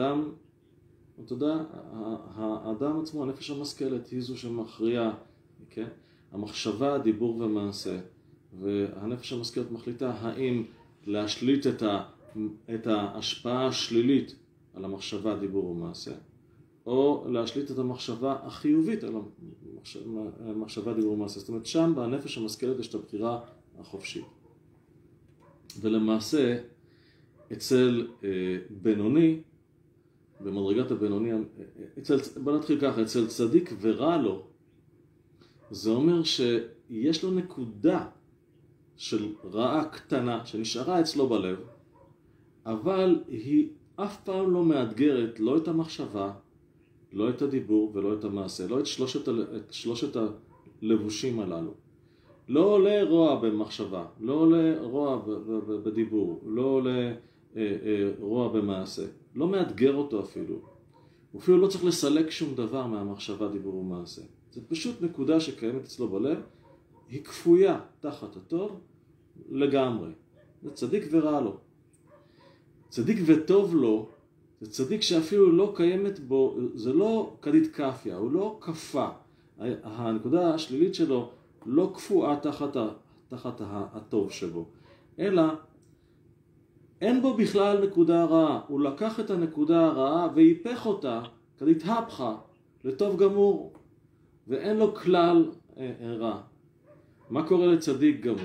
האדם עצמו, הנפש המשכלת, היא זו שמכריעה, כן? המחשבה, דיבור ומעשה, והנפש המשכלת מחליטה האם להשליט את ההשפעה השלילית על המחשבה, דיבור ומעשה, או להשליט את המחשבה החיובית על המחשבה, דיבור ומעשה. זאת אומרת, שם בנפש המשכלת יש את הבחירה החופשית. ולמעשה, אצל בינוני, במדרגת הבינוני, בוא נתחיל ככה, אצל צדיק ורע לו, זה אומר שיש לו נקודה של רעה קטנה שנשארה אצלו בלב, אבל היא אף פעם לא מאתגרת לא את המחשבה, לא את הדיבור ולא את המעשה, לא את שלושת הלבושים הללו. לא עולה רוע במחשבה, לא עולה רוע בדיבור, לא עולה רוע במעשה, לא מאתגר אותו אפילו. הוא אפילו לא צריך לסלק שום דבר מהמחשבה, דיבור ומעשה. זה פשוט נקודה שקיימת אצלו בלב, היא כפויה תחת הטוב לגמרי. זה צדיק ורע לו. צדיק וטוב לו, זה צדיק שאפילו לא קיימת בו, זה לא כדית קפיה, הוא לא כפה. הנקודה השלילית שלו לא כפואה תחת הטוב שבו, אלא אין בו בכלל נקודה רעה. הוא לקח את הנקודה הרעה והיפך אותה, כדית הפכה, לטוב גמור, ואין לו כלל רע. מה קורה לצדיק גמור?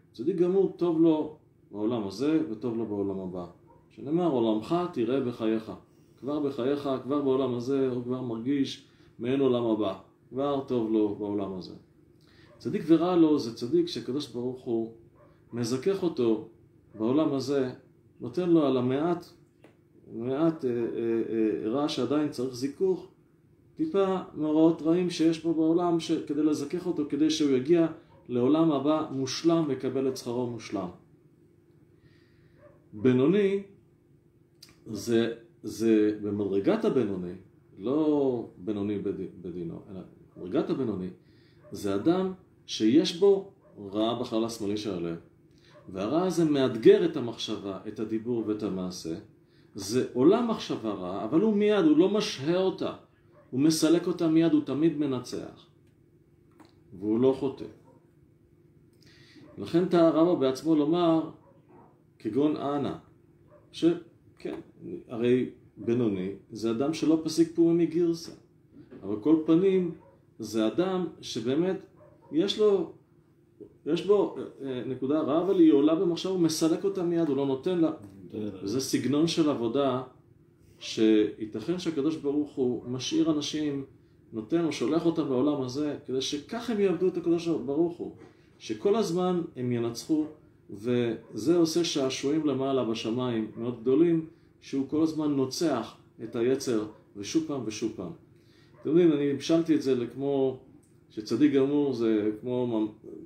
צדיק גמור טוב לו בעולם הזה וטוב לו בעולם הבא. שנאמר, עולמך תראה בחייך. כבר בחייך, כבר בעולם הזה, הוא כבר מרגיש מעין עולם הבא. כבר טוב לו בעולם הזה. צדיק ורע לו זה צדיק שקדוש ברוך הוא מזכך אותו בעולם הזה, נותן לו על המעט רע שעדיין צריך זיכוך, טיפה מאורעות רעים שיש פה בעולם כדי לזכך אותו, כדי שהוא יגיע לעולם הבא מושלם ויקבל את שכרו מושלם. בינוני זה במדרגת הבינוני, לא בינוני בדינו, אלא מדרגת הבינוני, זה אדם שיש בו רע בחלל השמאלי של הלב, והרע הזה מאתגר את המחשבה, את הדיבור ואת המעשה. זה עולם מחשבה רע, אבל הוא מיד, הוא לא משהה אותה, הוא מסלק אותה מיד, הוא תמיד מנצח, והוא לא חוטא. לכן תאר רבא בעצמו לומר, כגון אנא, שכן, הרי בינוני זה אדם שלא פסיק פורים מגרסה, אבל כל פנים זה אדם שבאמת יש בו נקודה רעה, אבל היא עולה במחשב, הוא מסלק אותה מיד, הוא לא נותן לה. וזה סגנון של עבודה שייתכן שהקדוש ברוך הוא משאיר אנשים, נותן או שולח אותם בעולם הזה, כדי שכך הם יעבדו את הקדוש ברוך הוא, שכל הזמן הם ינצחו, וזה עושה שעשועים למעלה בשמיים מאוד גדולים, שהוא כל הזמן נוצח את היצר ושוב פעם ושוב פעם. אתם יודעים, אני המשלתי את זה לכמו שצדיק גמור זה כמו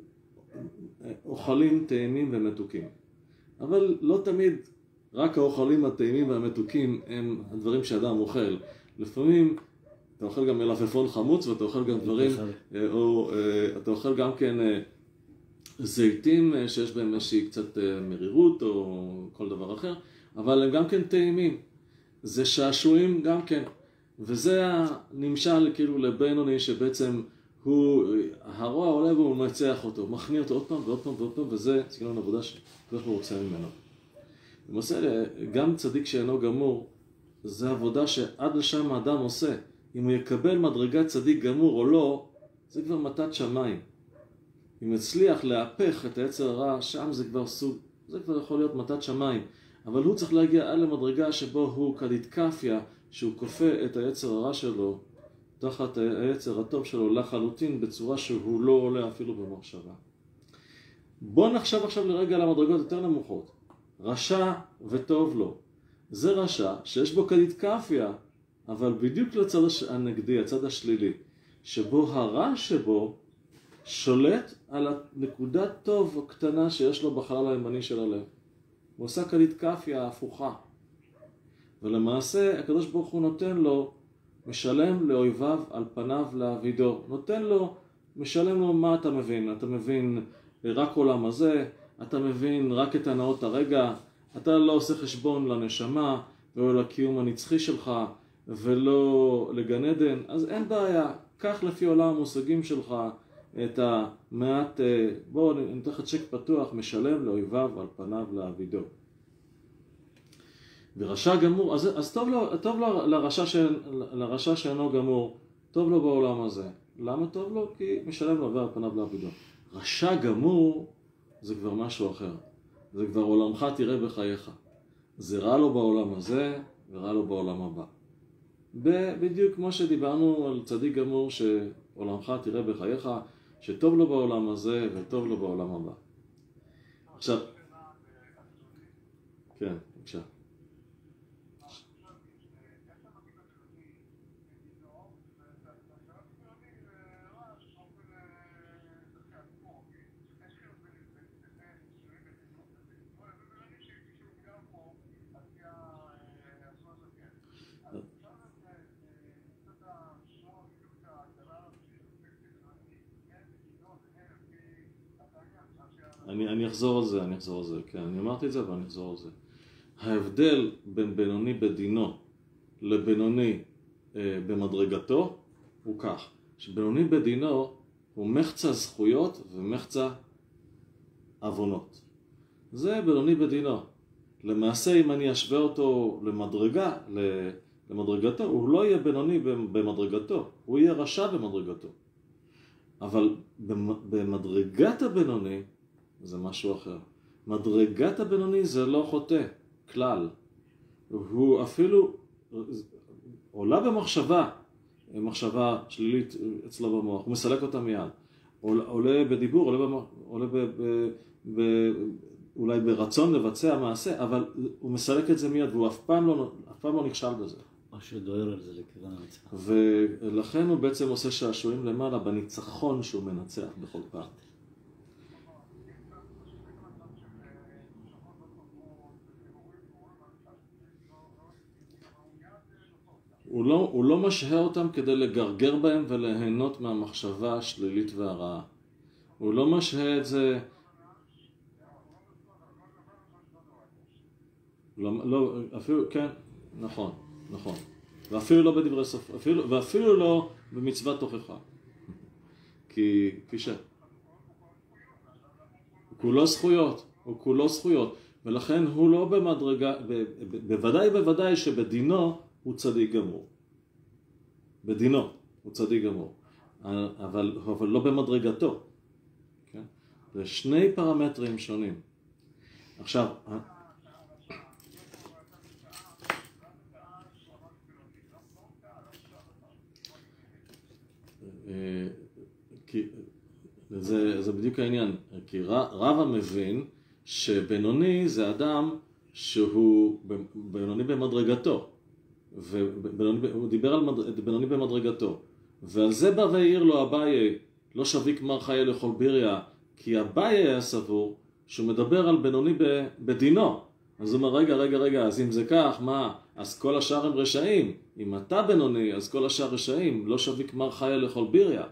אוכלים טעימים ומתוקים. אבל לא תמיד רק האוכלים הטעימים והמתוקים הם הדברים שאדם אוכל. לפעמים אתה אוכל גם מלפפון חמוץ ואתה אוכל גם דברים, או אתה אוכל גם כן זיתים שיש בהם איזושהי קצת מרירות או כל דבר אחר, אבל הם גם כן טעימים. זה שעשועים גם כן. וזה הנמשל כאילו לבינוני שבעצם הרוע עולה והוא מצח אותו, מכניע אותו עוד פעם ועוד פעם ועוד פעם, וזה סגנון עבודה שכך הוא רוצה ממנו. למעשה, גם צדיק שאינו גמור, זה עבודה שעד לשם האדם עושה. אם הוא יקבל מדרגת צדיק גמור או לא, זה כבר מתת שמיים. אם יצליח להפך את היצר הרע, שם זה כבר סוג, זה כבר יכול להיות מתת שמיים. אבל הוא צריך להגיע עד למדרגה שבו הוא כדתקפיה, שהוא כופה את היצר הרע שלו, תחת היצר הטוב שלו לחלוטין, בצורה שהוא לא עולה אפילו במחשבה. בואו נחשב עכשיו לרגע על המדרגות יותר נמוכות. רשע וטוב לו. זה רשע שיש בו כדתקפיה, אבל בדיוק לצד הנגדי, הצד השלילי, שבו הרע שבו שולט על הנקודת טוב הקטנה שיש לו בחלל הימני של הלב. הוא עושה כדתקפיה הפוכה. ולמעשה הקדוש ברוך הוא נותן לו, משלם לאויביו על פניו לעבידו. נותן לו, משלם לו מה אתה מבין. אתה מבין רק עולם הזה, אתה מבין רק את הנאות הרגע, אתה לא עושה חשבון לנשמה ולא לקיום הנצחי שלך ולא לגן עדן, אז אין בעיה. קח לפי עולם המושגים שלך את המעט, בואו נתן לך צ'ק פתוח, משלם לאויביו על פניו לעבידו. ורשע גמור, אז טוב לו לרשע שאינו גמור, טוב לו בעולם הזה. למה טוב לו? כי משלם לו על פניו לעבידו. רשע גמור זה כבר משהו אחר. זה כבר עולמך תראה בחייך. זה רע לו בעולם הזה ורע לו בעולם הבא. בדיוק כמו שדיברנו על צדיק גמור שעולמך תראה בחייך, שטוב לו בעולם הזה וטוב לו בעולם הבא. עכשיו, כן, בבקשה. אני אחזור על זה, כן, אני אמרתי את זה, אבל אני אחזור על זה. ההבדל בין בינוני בדינו לבינוני במדרגתו הוא כך, שבינוני בדינו הוא מחצה זכויות ומחצה עוונות. זה בינוני בדינו. למעשה, אם אני אשווה אותו למדרגתו, הוא לא יהיה בינוני במדרגתו, הוא יהיה רשע במדרגתו. אבל במדרגת הבינוני, זה משהו אחר. מדרגת הבינוני זה לא חוטא, כלל. הוא אפילו עולה במחשבה, מחשבה שלילית אצלו במוח, הוא מסלק אותה מיד. עולה בדיבור, עולה אולי ברצון לבצע מעשה, אבל הוא מסלק את זה מיד, והוא אף פעם לא נכשל בזה. משהו דוהר על זה לכיוון הניצחון. ולכן הוא בעצם עושה שעשועים למעלה בניצחון שהוא מנצח בכל פעם. הוא לא משהה אותם כדי לגרגר בהם וליהנות מהמחשבה השלילית והרעה. הוא לא משהה את זה... לא, אפילו, כן, נכון. ואפילו לא בדברי סוף, ואפילו לא במצוות תוכחה. כי הוא כולו זכויות, ולכן הוא לא במדרגה, בוודאי שבדינו הוא צדיק גמור. בדינו הוא צדיק גמור, אבל לא במדרגתו. כן? זה שני פרמטרים שונים. עכשיו, זה בדיוק העניין, כי רבא מבין שבינוני זה אדם שהוא בינוני במדרגתו, הוא דיבר על בינוני במדרגתו, ועל זה בא והעיר לו אביי, לא שביק מר חיה לכל ביריה, כי אביי היה סבור שהוא מדבר על בינוני בדינו. אז הוא אומר, רגע, אז אם זה כך, מה? אז כל השאר הם רשעים. אם אתה בינוני, אז כל השאר רשעים, לא שביק מר חיה לכל ביריה.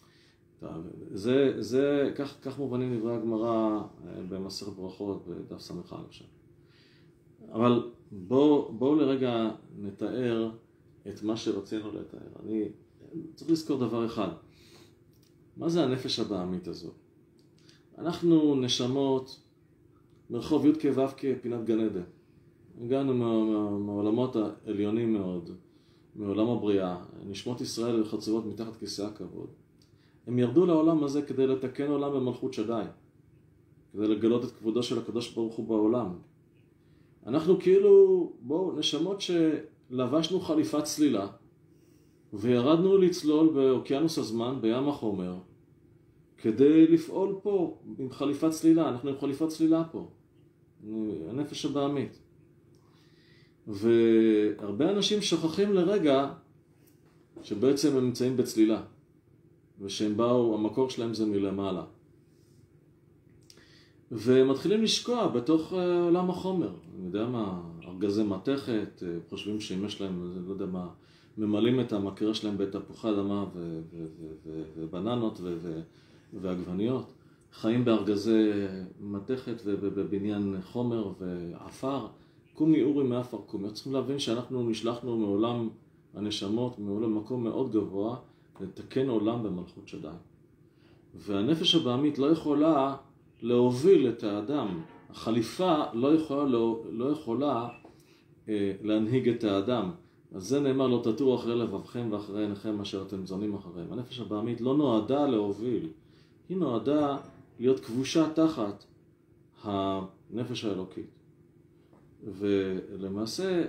כך מובנים דברי הגמרא במסכת ברכות בדף ס"א. אבל בואו לרגע נתאר את מה שרצינו לתאר. אני צריך לזכור דבר אחד. מה זה הנפש הבעמית הזו? אנחנו נשמות מרחוב י' כו' כפינת גן עדן. הגענו מהעולמות העליונים מאוד, מעולם הבריאה. נשמות ישראל חצובות מתחת כיסא הכבוד. הם ירדו לעולם הזה כדי לתקן עולם במלכות שדי, כדי לגלות את כבודו של הקדוש ברוך הוא בעולם. אנחנו כאילו, נשמות שלבשנו חליפת צלילה, וירדנו לצלול באוקיינוס הזמן, בים החומר, כדי לפעול פה עם חליפת צלילה. אנחנו עם חליפת צלילה פה, הנפש הבעמית. והרבה אנשים שוכחים לרגע שבעצם הם נמצאים בצלילה, ושהם באו, המקור שלהם זה מלמעלה. ומתחילים לשקוע בתוך עולם החומר. אני יודע מה, ארגזי מתכת, חושבים שאם יש להם, לא יודע מה, ממלאים את המקרה שלהם בתפוחי אדמה ובננות ועגבניות. חיים בארגזי מתכת ובבניין חומר ועפר. קומי אורי מאפר קומי. צריכים להבין שאנחנו נשלחנו מעולם הנשמות, מעולם מקום מאוד גבוה, לתקן עולם במלכות שדי. והנפש הבעמית לא יכולה להוביל את האדם. החליפה לא יכולה להנהיג את האדם. אז זה נאמר, לא תטורו אחרי לבבכם ואחרי עיניכם אשר אתם זונים אחריהם. הנפש הבעמית לא נועדה להוביל, היא נועדה להיות כבושה תחת הנפש האלוקית. ולמעשה,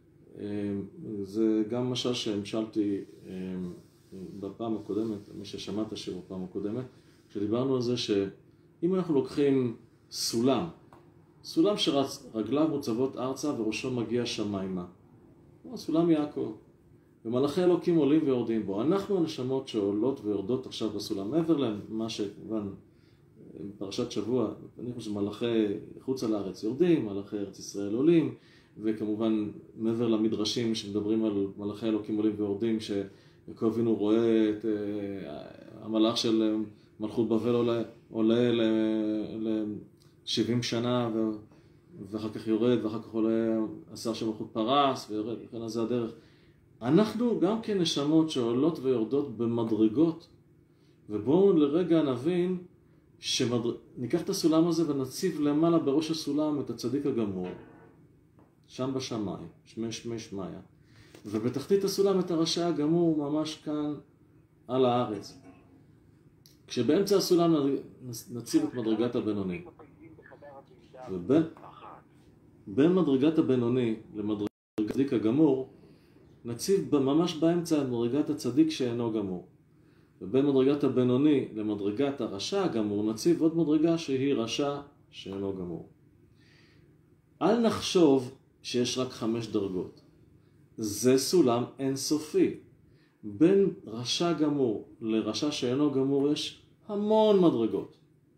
זה גם משל שהמשלתי בפעם הקודמת, מי ששמע את השיר בפעם הקודמת, שדיברנו על זה שאם אנחנו לוקחים סולם שרגליו מוצבות ארצה וראשו מגיע שמיימה, סולם יעקב, ומלאכי אלוקים עולים ויורדים בו. אנחנו הנשמות שעולות ויורדות עכשיו בסולם, מעבר למה שכמובן פרשת שבוע, אני חושב שמלאכי חוץ על הארץ יורדים, מלאכי ארץ ישראל עולים, וכמובן מעבר למדרשים שמדברים על מלאכי אלוקים עולים ויורדים, שיעקב אבינו רואה את המלאך של מלכות בבל עולה ל-70 שנה, ואחר כך יורד, ואחר כך עולה השר של מלכות פרס, ויורד, וכן זה הדרך. אנחנו גם כן נשמות שעולות ויורדות במדרגות, ובואו לרגע נבין ניקח את הסולם הזה ונציב למעלה בראש הסולם את הצדיק הגמור, שם בשמיים, שמי שמיה, ובתחתית הסולם את הרשע הגמור ממש כאן על הארץ. כשבאמצע הסולם נציב את מדרגת הבינוני. בין מדרגת הבינוני למדרגת הצדיק הגמור, נציב ממש באמצע את מדרגת הצדיק שאינו גמור. ובין מדרגת הבינוני למדרגת הרשע הגמור, נציב עוד מדרגה שהיא רשע שאינו גמור. אל נחשוב שיש רק 5 דרגות. זה סולם אינסופי. בין רשע גמור לרשע שאינו גמור יש המון מדרגות.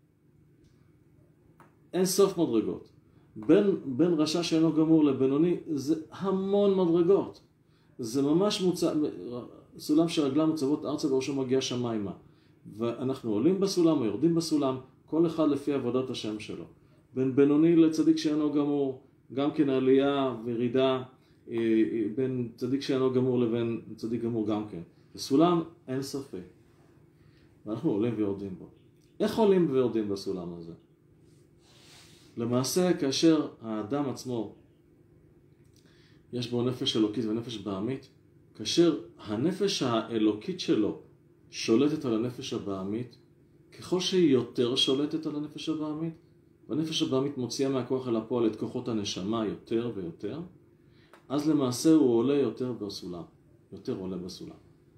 אין סוף מדרגות. בין רשע שאינו גמור לבינוני זה המון מדרגות. זה ממש סולם שרגליו מוצבות ארצה וראשו מגיע שמיימה. ואנחנו עולים בסולם או יורדים בסולם, כל אחד לפי עבודת השם שלו. בין בינוני לצדיק שאינו גמור, גם כן עלייה וירידה, בין צדיק שאינו גמור לבין צדיק גמור גם כן. זה סולם אין סופי. ואנחנו עולים ויורדים בו. איך עולים ויורדים בסולם הזה? למעשה, כאשר האדם עצמו יש בו נפש אלוקית ונפש בהמית, כאשר הנפש האלוקית שלו שולטת על הנפש הבהמית, ככל שהיא יותר שולטת על הנפש הבהמית, והנפש הבהמית מוציאה מהכוח אל הפועל את כוחות הנשמה יותר ויותר, אז למעשה הוא עולה יותר בסולם, יותר עולה בסולם.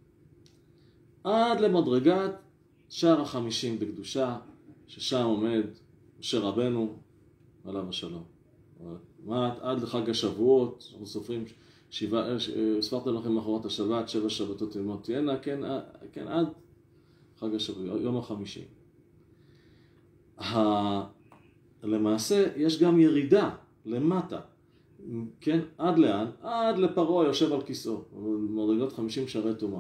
עד למדרגת שער ה-50 בקדושה, ששם עומד משה רבנו, עליו השלום. עד לחג השבועות, אנחנו סופרים ספרת לכם אחרות השבת, 7 שבתות ימות תהיינה, כן, עד חג השבועות, יום ה-50. למעשה יש גם ירידה למטה, כן, עד לאן? עד לפרעה יושב על כיסאו, מדרגות 50 שערי טומאה.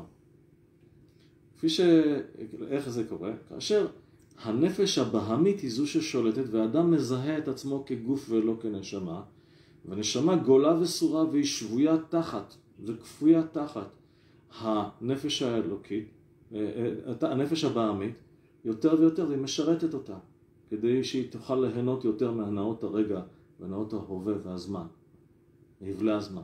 איך זה קורה? כאשר הנפש הבהמית היא זו ששולטת, והאדם מזהה את עצמו כגוף ולא כנשמה, והנשמה גולה וסורה והיא שבויה תחת וכפויה תחת הנפש האלוקית, הנפש הבהמית, יותר ויותר, והיא משרתת אותה, כדי שהיא תוכל ליהנות יותר מהנאות הרגע והנאות ההווה והזמן, הבלי הזמן.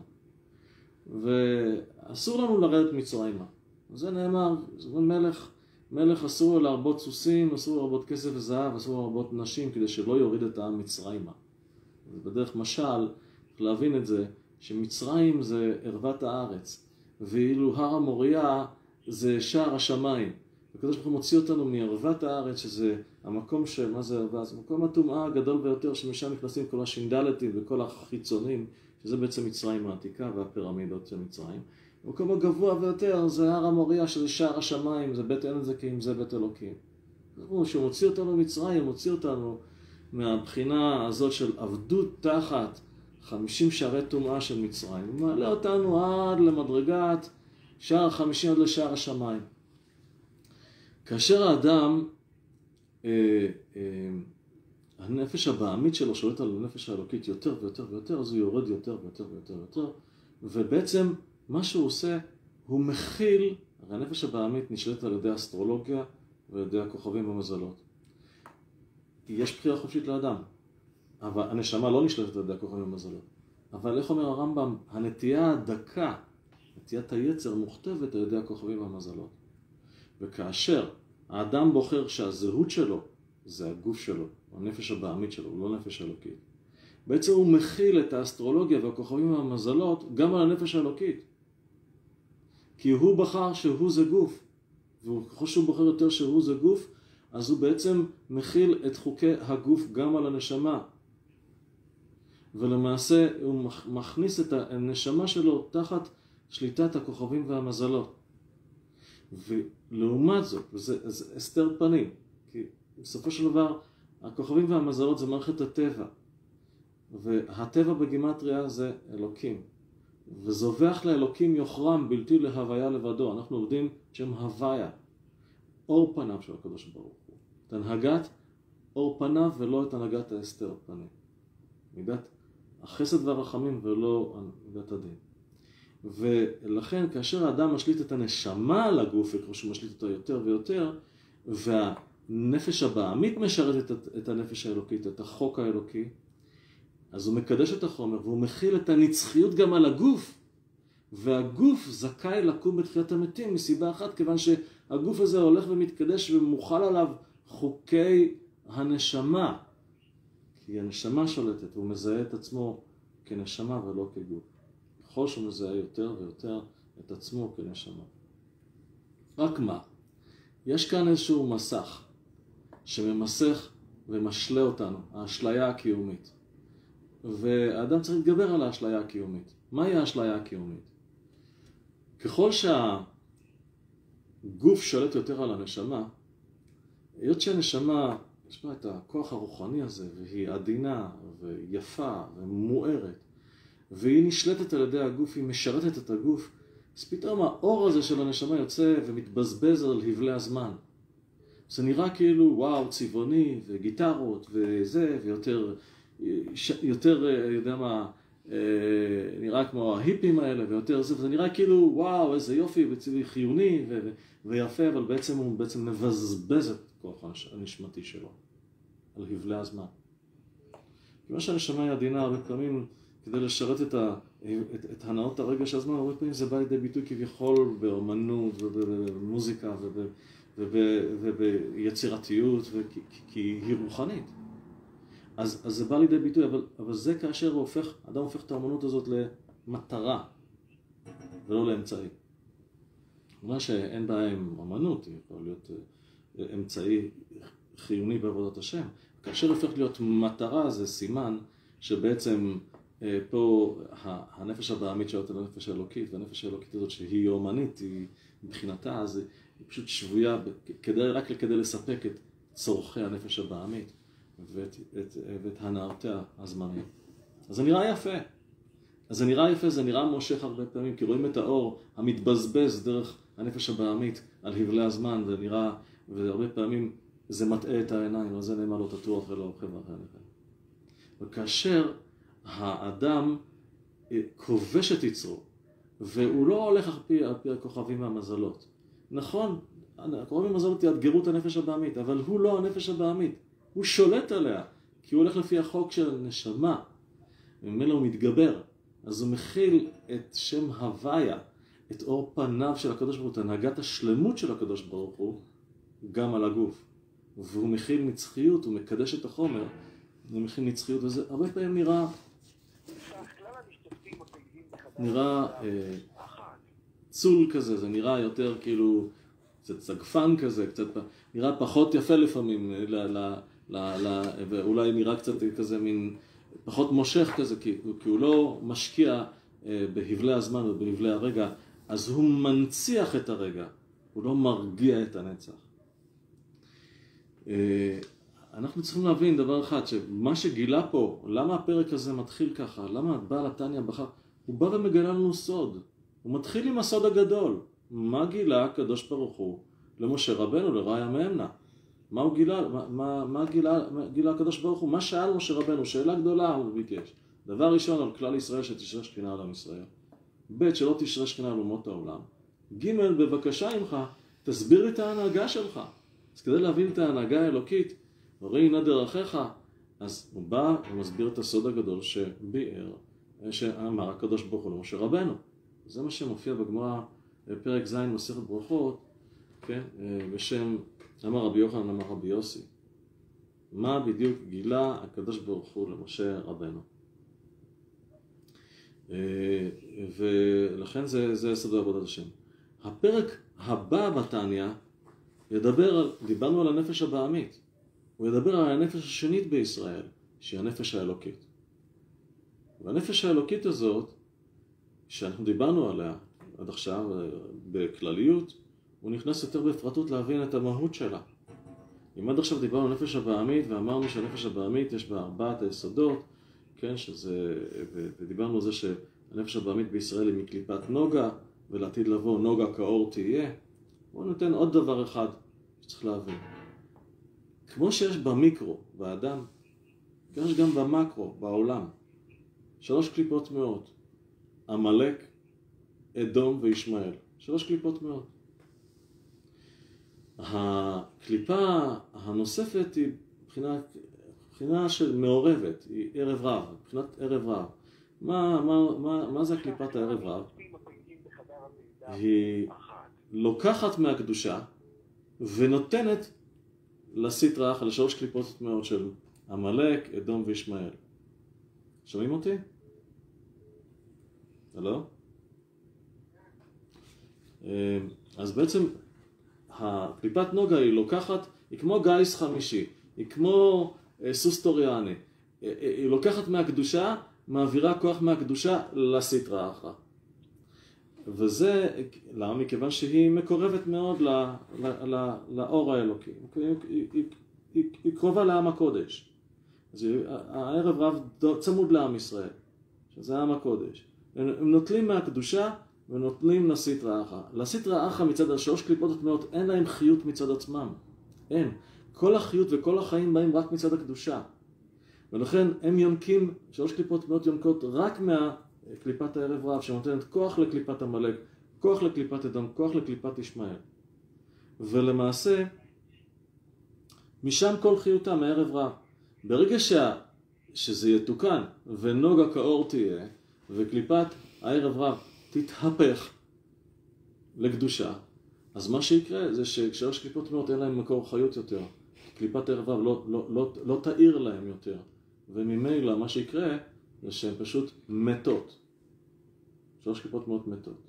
ואסור לנו לרדת מצרימה. זה נאמר, מלך אסור לו להרבות סוסים, אסור לו להרבות כסף וזהב, אסור לו להרבות נשים, כדי שלא יוריד את העם מצרימה. בדרך משל, להבין את זה, שמצרים זה ערוות הארץ, ואילו הר המוריה זה שער השמיים. הקדוש ברוך הוא מוציא אותנו מערוות הארץ, שזה המקום מה זה ערווה? זה מקום הטומאה הגדול ביותר, שמשם נכנסים כל השינדלתים וכל החיצונים, שזה בעצם מצרים העתיקה והפירמידות של מצרים. המקום הגבוה ביותר זה הר המוריה, שזה שער השמיים, זה בית אין את זה כי אם זה בית אלוקים. שהוא מוציא אותנו ממצרים, מוציא אותנו מהבחינה הזאת של עבדות תחת 50 שערי טומאה של מצרים. הוא מעלה אותנו עד למדרגת שער 50 עד לשער השמיים. כאשר האדם, הנפש הבהמית שלו שולט על הנפש האלוקית יותר ויותר ויותר, אז הוא יורד יותר ויותר ויותר ויותר, ובעצם מה שהוא עושה, הוא מכיל, הרי הנפש הבהמית נשלטת על ידי אסטרולוגיה ועל ידי הכוכבים והמזלות. יש בחירה חופשית לאדם, אבל הנשמה לא נשלטת על ידי הכוכבים והמזלות. אבל איך אומר הרמב"ם, הנטייה הדקה, נטיית היצר מוכתבת על ידי הכוכבים והמזלות. וכאשר האדם בוחר שהזהות שלו זה הגוף שלו, הנפש הבהמית שלו, הוא לא נפש אלוקית. בעצם הוא מכיל את האסטרולוגיה והכוכבים והמזלות גם על הנפש האלוקית. כי הוא בחר שהוא זה גוף, וככל שהוא בוחר יותר שהוא זה גוף, אז הוא בעצם מכיל את חוקי הגוף גם על הנשמה. ולמעשה הוא מכניס את הנשמה שלו תחת שליטת הכוכבים והמזלות. ולעומת זאת, זה הסתר פנים, כי בסופו של דבר הכוכבים והמזלות זה מערכת הטבע, והטבע בגימטריה זה אלוקים, וזובח לאלוקים יוחרם בלתי להוויה לבדו. אנחנו עובדים שם הוויה, אור פניו של הקדוש ברוך הוא, את הנהגת אור פניו ולא את הנהגת ההסתר פנים, מידת החסד והרחמים ולא מידת הדין. ולכן כאשר האדם משליט את הנשמה על הגוף, וכמו שהוא משליט אותה יותר ויותר, והנפש הבהמית משרתת את הנפש האלוקית, את החוק האלוקי, אז הוא מקדש את החומר והוא מכיל את הנצחיות גם על הגוף, והגוף זכאי לקום בתחיית המתים מסיבה אחת, כיוון שהגוף הזה הולך ומתקדש ומוחל עליו חוקי הנשמה. כי הנשמה שולטת, הוא מזהה את עצמו כנשמה ולא כגוף. ככל שהוא מזהה יותר ויותר את עצמו כנשמה. רק מה? יש כאן איזשהו מסך שממסך ומשלה אותנו, האשליה הקיומית. והאדם צריך להתגבר על האשליה הקיומית. מהי האשליה הקיומית? ככל שהגוף שולט יותר על הנשמה, היות שהנשמה יש בה את הכוח הרוחני הזה, והיא עדינה ויפה ומוארת, והיא נשלטת על ידי הגוף, היא משרתת את הגוף, אז פתאום האור הזה של הנשמה יוצא ומתבזבז על הבלי הזמן. זה נראה כאילו וואו, צבעוני וגיטרות וזה, ויותר, יודע מה, נראה כמו ההיפים האלה ויותר זה, וזה נראה כאילו וואו, איזה יופי, חיוני ויפה, אבל בעצם הוא מבזבז את כוח הנשמתי שלו על הבלי הזמן. כמו שהנשמה היא עדינה, הרבה פעמים כדי לשרת את הנאות הרגע של הזמן, הרבה פעמים זה בא לידי ביטוי כביכול באמנות ובמוזיקה וביצירתיות, כי היא רוחנית. אז זה בא לידי ביטוי, אבל זה כאשר אדם הופך את האמנות הזאת למטרה ולא לאמצעי. מה שאין בעיה עם אמנות, היא יכולה להיות אמצעי חיוני בעבודת השם. כאשר הופך להיות מטרה, זה סימן שבעצם פה הנפש הבעמית שולטת על הנפש האלוקית, והנפש האלוקית הזאת שהיא אומנית, היא מבחינתה, אז היא פשוט שבויה רק כדי לספק את צורכי הנפש הבעמית ואת הנאותיה הזמנית. אז זה נראה יפה. זה נראה מושך הרבה פעמים, כי רואים את האור המתבזבז דרך הנפש הבעמית על הבלי הזמן, והרבה פעמים זה מטעה את העיניים, וזה נאמר לו תטוח ולא אוכל ואחרי הנכם. וכאשר האדם כובש את יצרו, והוא לא הולך על פי הכוכבים והמזלות. נכון, הכוכבים והמזלות יאתגרו את הנפש הבעמית, אבל הוא לא הנפש הבעמית. הוא שולט עליה, כי הוא הולך לפי החוק של הנשמה, וממילא הוא מתגבר. אז הוא מכיל את שם הוויה, את אור פניו של הקדוש ברוך הוא, את הנהגת השלמות של הקדוש ברוך הוא, גם על הגוף. והוא מכיל נצחיות, הוא מקדש את החומר, הוא מכיל נצחיות, וזה הרבה פעמים נראה צול כזה, זה נראה יותר כאילו, קצת צגפן כזה, נראה פחות יפה לפעמים, ואולי נראה קצת כזה מין, פחות מושך כזה, כי הוא לא משקיע בהבלי הזמן ובהבלי הרגע, אז הוא מנציח את הרגע, הוא לא מרגיע את הנצח. אנחנו צריכים להבין דבר אחד, שמה שגילה פה, למה הפרק הזה מתחיל ככה, למה בעל התניא בחר, הוא בא ומגלה לנו סוד, הוא מתחיל עם הסוד הגדול. מה גילה הקדוש ברוך הוא למשה רבנו, לראיה מהמנה? מה הוא גילה? מה גילה הקדוש ברוך הוא? מה שאל משה רבנו? שאלה גדולה הוא ביקש. דבר ראשון, על כלל ישראל שתשרה שכינה על עם ישראל. ב' שלא תשרה שכינה על אומות העולם. ג' בבקשה ממך, תסביר לי את ההנהגה שלך. אז כדי להבין את ההנהגה האלוקית, וראי נא דרכיך, אז הוא בא ומסביר את הסוד הגדול שביאר, שאמר הקדוש ברוך הוא למשה רבנו. זה מה שמופיע בגמרא בפרק ז' מסכת ברכות, כן? בשם אמר רבי יוחנן אמר רבי יוסי. מה בדיוק גילה הקדוש ברוך הוא למשה רבנו? ולכן זה סוד עבודת השם. הפרק הבא בתניא דיברנו על הנפש הבעמית. הוא ידבר על הנפש השנית בישראל, שהיא הנפש האלוקית. והנפש האלוקית הזאת, שאנחנו דיברנו עליה עד עכשיו בכלליות, הוא נכנס יותר בפרטות להבין את המהות שלה. אם עד עכשיו דיברנו על נפש הבעמית, ואמרנו שהנפש הבעמית יש בה 4 היסודות, כן, ודיברנו על זה שהנפש הבעמית בישראל היא מקליפת נוגה, ולעתיד לבוא נוגה כאור תהיה. בואו ניתן עוד דבר אחד שצריך להבין. כמו שיש במיקרו, באדם, יש גם במקרו, בעולם. 3 קליפות טמאות. עמלק, אדום וישמעאל. 3 קליפות טמאות. הקליפה הנוספת היא מבחינה של מעורבת, היא ערב רב, מבחינת ערב רב. מה זה הקליפת הערב רב? היא לוקחת מהקדושה ונותנת לסטרא אחרא, לשלוש קליפות הטמעות של עמלק, אדום וישמעאל. שומעים אותי? הלו? אז בעצם הקליפת נוגה היא לוקחת, היא כמו גיס חמישי, היא כמו סוס טוריאני. היא לוקחת מהקדושה, מעבירה כוח מהקדושה לסטרא אחרא. וזה, למה? מכיוון שהיא מקורבת מאוד לאור האלוקי. היא קרובה לעם הקודש. אז הערב רב צמוד לעם ישראל, שזה עם הקודש. הם נוטלים מהקדושה ונוטלים לסטרא אחרא. לסטרא אחרא מצד השלוש קליפות הטמעות אין להם חיות מצד עצמם. אין. כל החיות וכל החיים באים רק מצד הקדושה. ולכן הם יונקים, שלוש קליפות טמעות יונקות רק מהקליפת הערב רב, שנותנת כוח לקליפת עמלק, כוח לקליפת אדום, כוח לקליפת ישמעאל. ולמעשה, משם כל חיותם מערב רב. ברגע שזה יתוקן ונוגה כאור תהיה, וקליפת הערב רב תתהפך לקדושה, אז מה שיקרה זה שכשלוש קליפות טמעות אין להם מקור חיות יותר. קליפת הערב רב לא תאיר להם יותר. וממילא מה שיקרה זה שהן פשוט מתות. שלוש קליפות טמעות מתות.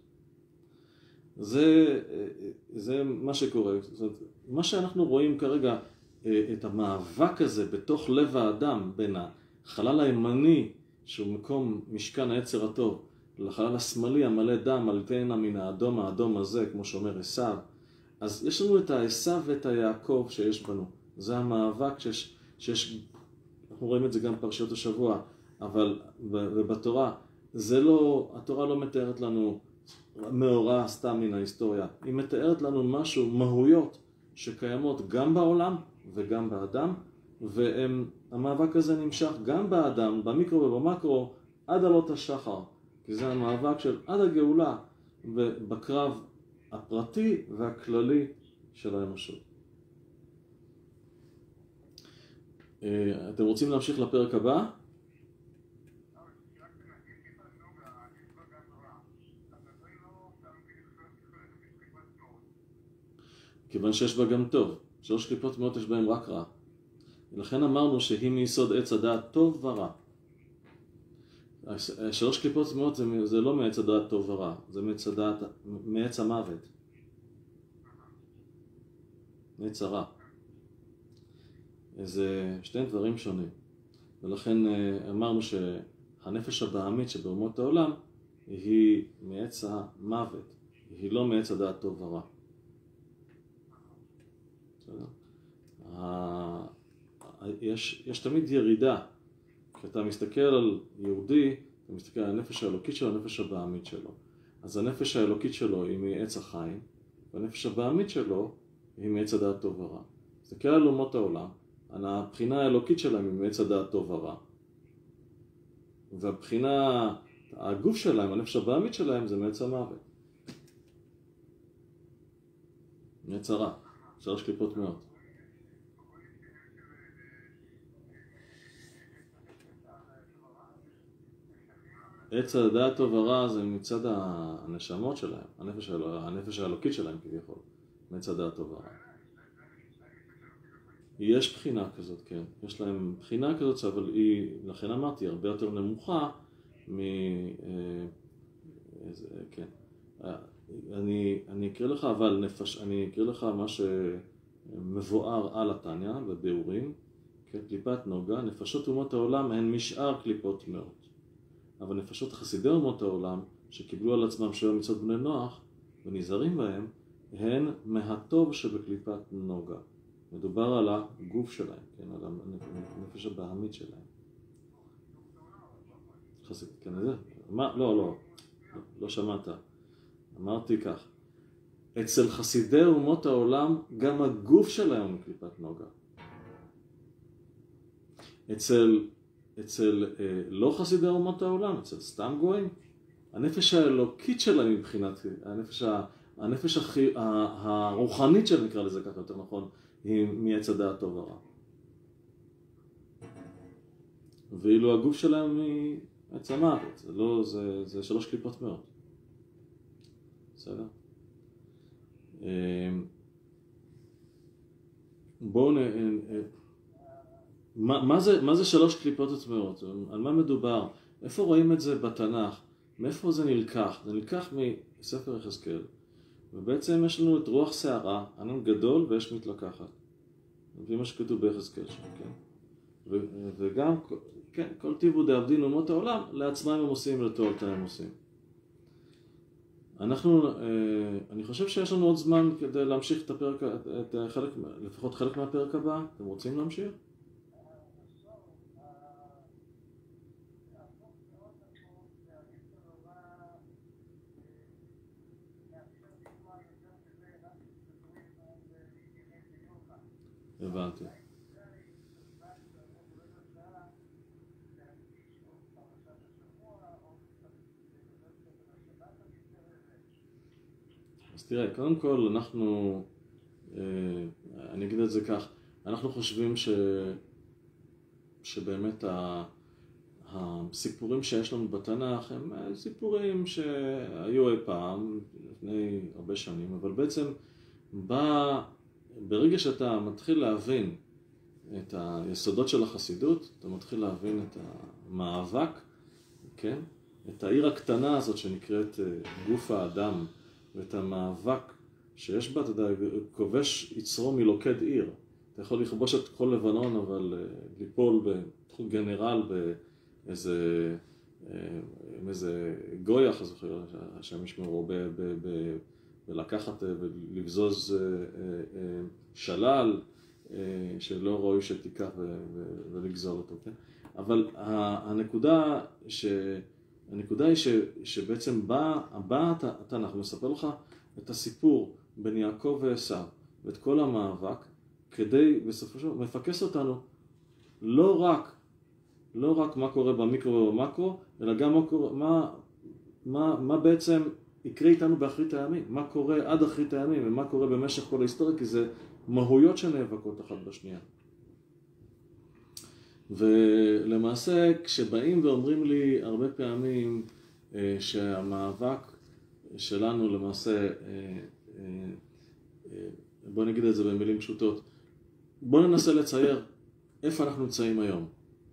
זה מה שקורה. מה שאנחנו רואים כרגע, את המאבק הזה בתוך לב האדם בין החלל הימני, שהוא מקום משכן היצר הטוב, לחלל השמאלי המלא דם, על תאנה מן האדום הזה, כמו שאומר עשיו. אז יש לנו את העשיו ואת היעקב שיש בנו. זה המאבק שיש, אנחנו רואים את זה גם פרשיות השבוע, אבל ובתורה, התורה לא מתארת לנו מאורע סתם מן ההיסטוריה. היא מתארת לנו משהו, מהויות, שקיימות גם בעולם וגם באדם, והמאבק הזה נמשך גם באדם, במיקרו ובמקרו, עד עלות השחר. כי זה המאבק של עד הגאולה, בקרב הפרטי והכללי של האנושות. אתם רוצים להמשיך לפרק הבא? כיוון שיש בה גם טוב. שלוש קליפות טמעות יש בהם רק רע. ולכן אמרנו שהיא מיסוד עץ הדעת טוב ורע. שלוש קליפות טמעות זה לא מעץ הדעת טוב ורע, זה מעץ המוות. מעץ הרע. זה שני דברים שונים. ולכן אמרנו שהנפש הבהמית שבאומות העולם היא מעץ המוות. היא לא מעץ הדעת טוב ורע. יש תמיד ירידה. כשאתה מסתכל על יהודי, אתה מסתכל על הנפש האלוקית שלו, הנפש הבהמית שלו. אז הנפש האלוקית שלו היא מעץ החיים, והנפש הבהמית שלו היא מעץ הדעת טוב ורע. תסתכל על אומות העולם, הבחינה האלוקית שלהם היא מעץ הדעת טוב ורע. והבחינה, הגוף שלהם, הנפש הבהמית שלהם זה מעץ המוות. מעץ הרע. שלוש קליפות טמעות. עץ הדעת טוב ורע זה מצד הנשמות שלהם, הנפש האלוקית שלהם כביכול, מעץ הדעת טוב ורע. יש בחינה כזאת, כן. יש להם בחינה כזאת, אבל היא, לכן אמרתי, הרבה יותר נמוכה כן. אני אקריא לך, אבל אני אקריא לך מה שמבואר על התניא בביאורים, קליפת נוגה, נפשות אומות העולם הן משאר קליפות טמעות. אבל נפשות חסידי אומות העולם, שקיבלו על עצמם שבע מצוות בני נוח, ונזהרים בהם, הן מהטוב שבקליפת נוגה. מדובר על הגוף שלהם, כן, על הנפש הבהמית שלהם. כן, זה? לא שמעת. אמרתי כך. אצל חסידי אומות העולם, גם הגוף שלהם הוא מקליפת נוגה. אצל לא חסידי אומות העולם, אצל סתם גויים, הנפש האלוקית שלהם מבחינת, הנפש הרוחנית שלהם, נקרא לזה ככה יותר נכון, היא מעץ הדעת טוב ורע. ואילו הגוף שלהם מעץ המוות, זה שלוש קליפות טמעות. בסדר? בואו מה זה 3 קליפות הטמאות? על מה מדובר? איפה רואים את זה בתנ"ך? מאיפה זה נלקח? זה נלקח מספר יחזקאל. ובעצם יש לנו את רוח שערה, ענן גדול ויש מתלקחת. לפי מה שכתוב ביחזקאל שם, כן? וגם, כן, כל טיבו דעבדין אומות העולם, לעצמם הם עושים, לתועלתם הם עושים. אני חושב שיש לנו עוד זמן כדי להמשיך את הפרק, לפחות חלק מהפרק הבא. אתם רוצים להמשיך? הבנתי. אז תראה, קודם כל אני אגיד את זה כך, אנחנו חושבים שבאמת הסיפורים שיש לנו בתנ"ך הם סיפורים שהיו אי פעם, לפני הרבה שנים, אבל בעצם ברגע שאתה מתחיל להבין את היסודות של החסידות, אתה מתחיל להבין את המאבק, כן? את העיר הקטנה הזאת שנקראת גוף האדם, ואת המאבק שיש בה, אתה יודע, כובש יצרו מלוכד עיר. אתה יכול לכבוש את כל לבנון, אבל ליפול בתחום גנרל באיזה גויה, חס וחלילה, השם ישמרו, ולקחת ולבזוז שלל שלא ראוי שתיקח ולגזול אותו, כן? אבל הנקודה היא שבעצם בא התנ"ך מספר לך את הסיפור בין יעקב ועשיו ואת כל המאבק, כדי בסופו של דבר מפקס אותנו לא רק מה קורה במיקרו ובמקרו, אלא גם מה בעצם יקרה איתנו באחרית הימים, מה קורה עד אחרית הימים ומה קורה במשך כל ההיסטוריה, כי זה מהויות שנאבקות אחת בשנייה. ולמעשה כשבאים ואומרים לי הרבה פעמים שהמאבק שלנו למעשה, בוא נגיד את זה במילים פשוטות, בוא ננסה לצייר איפה אנחנו נמצאים היום.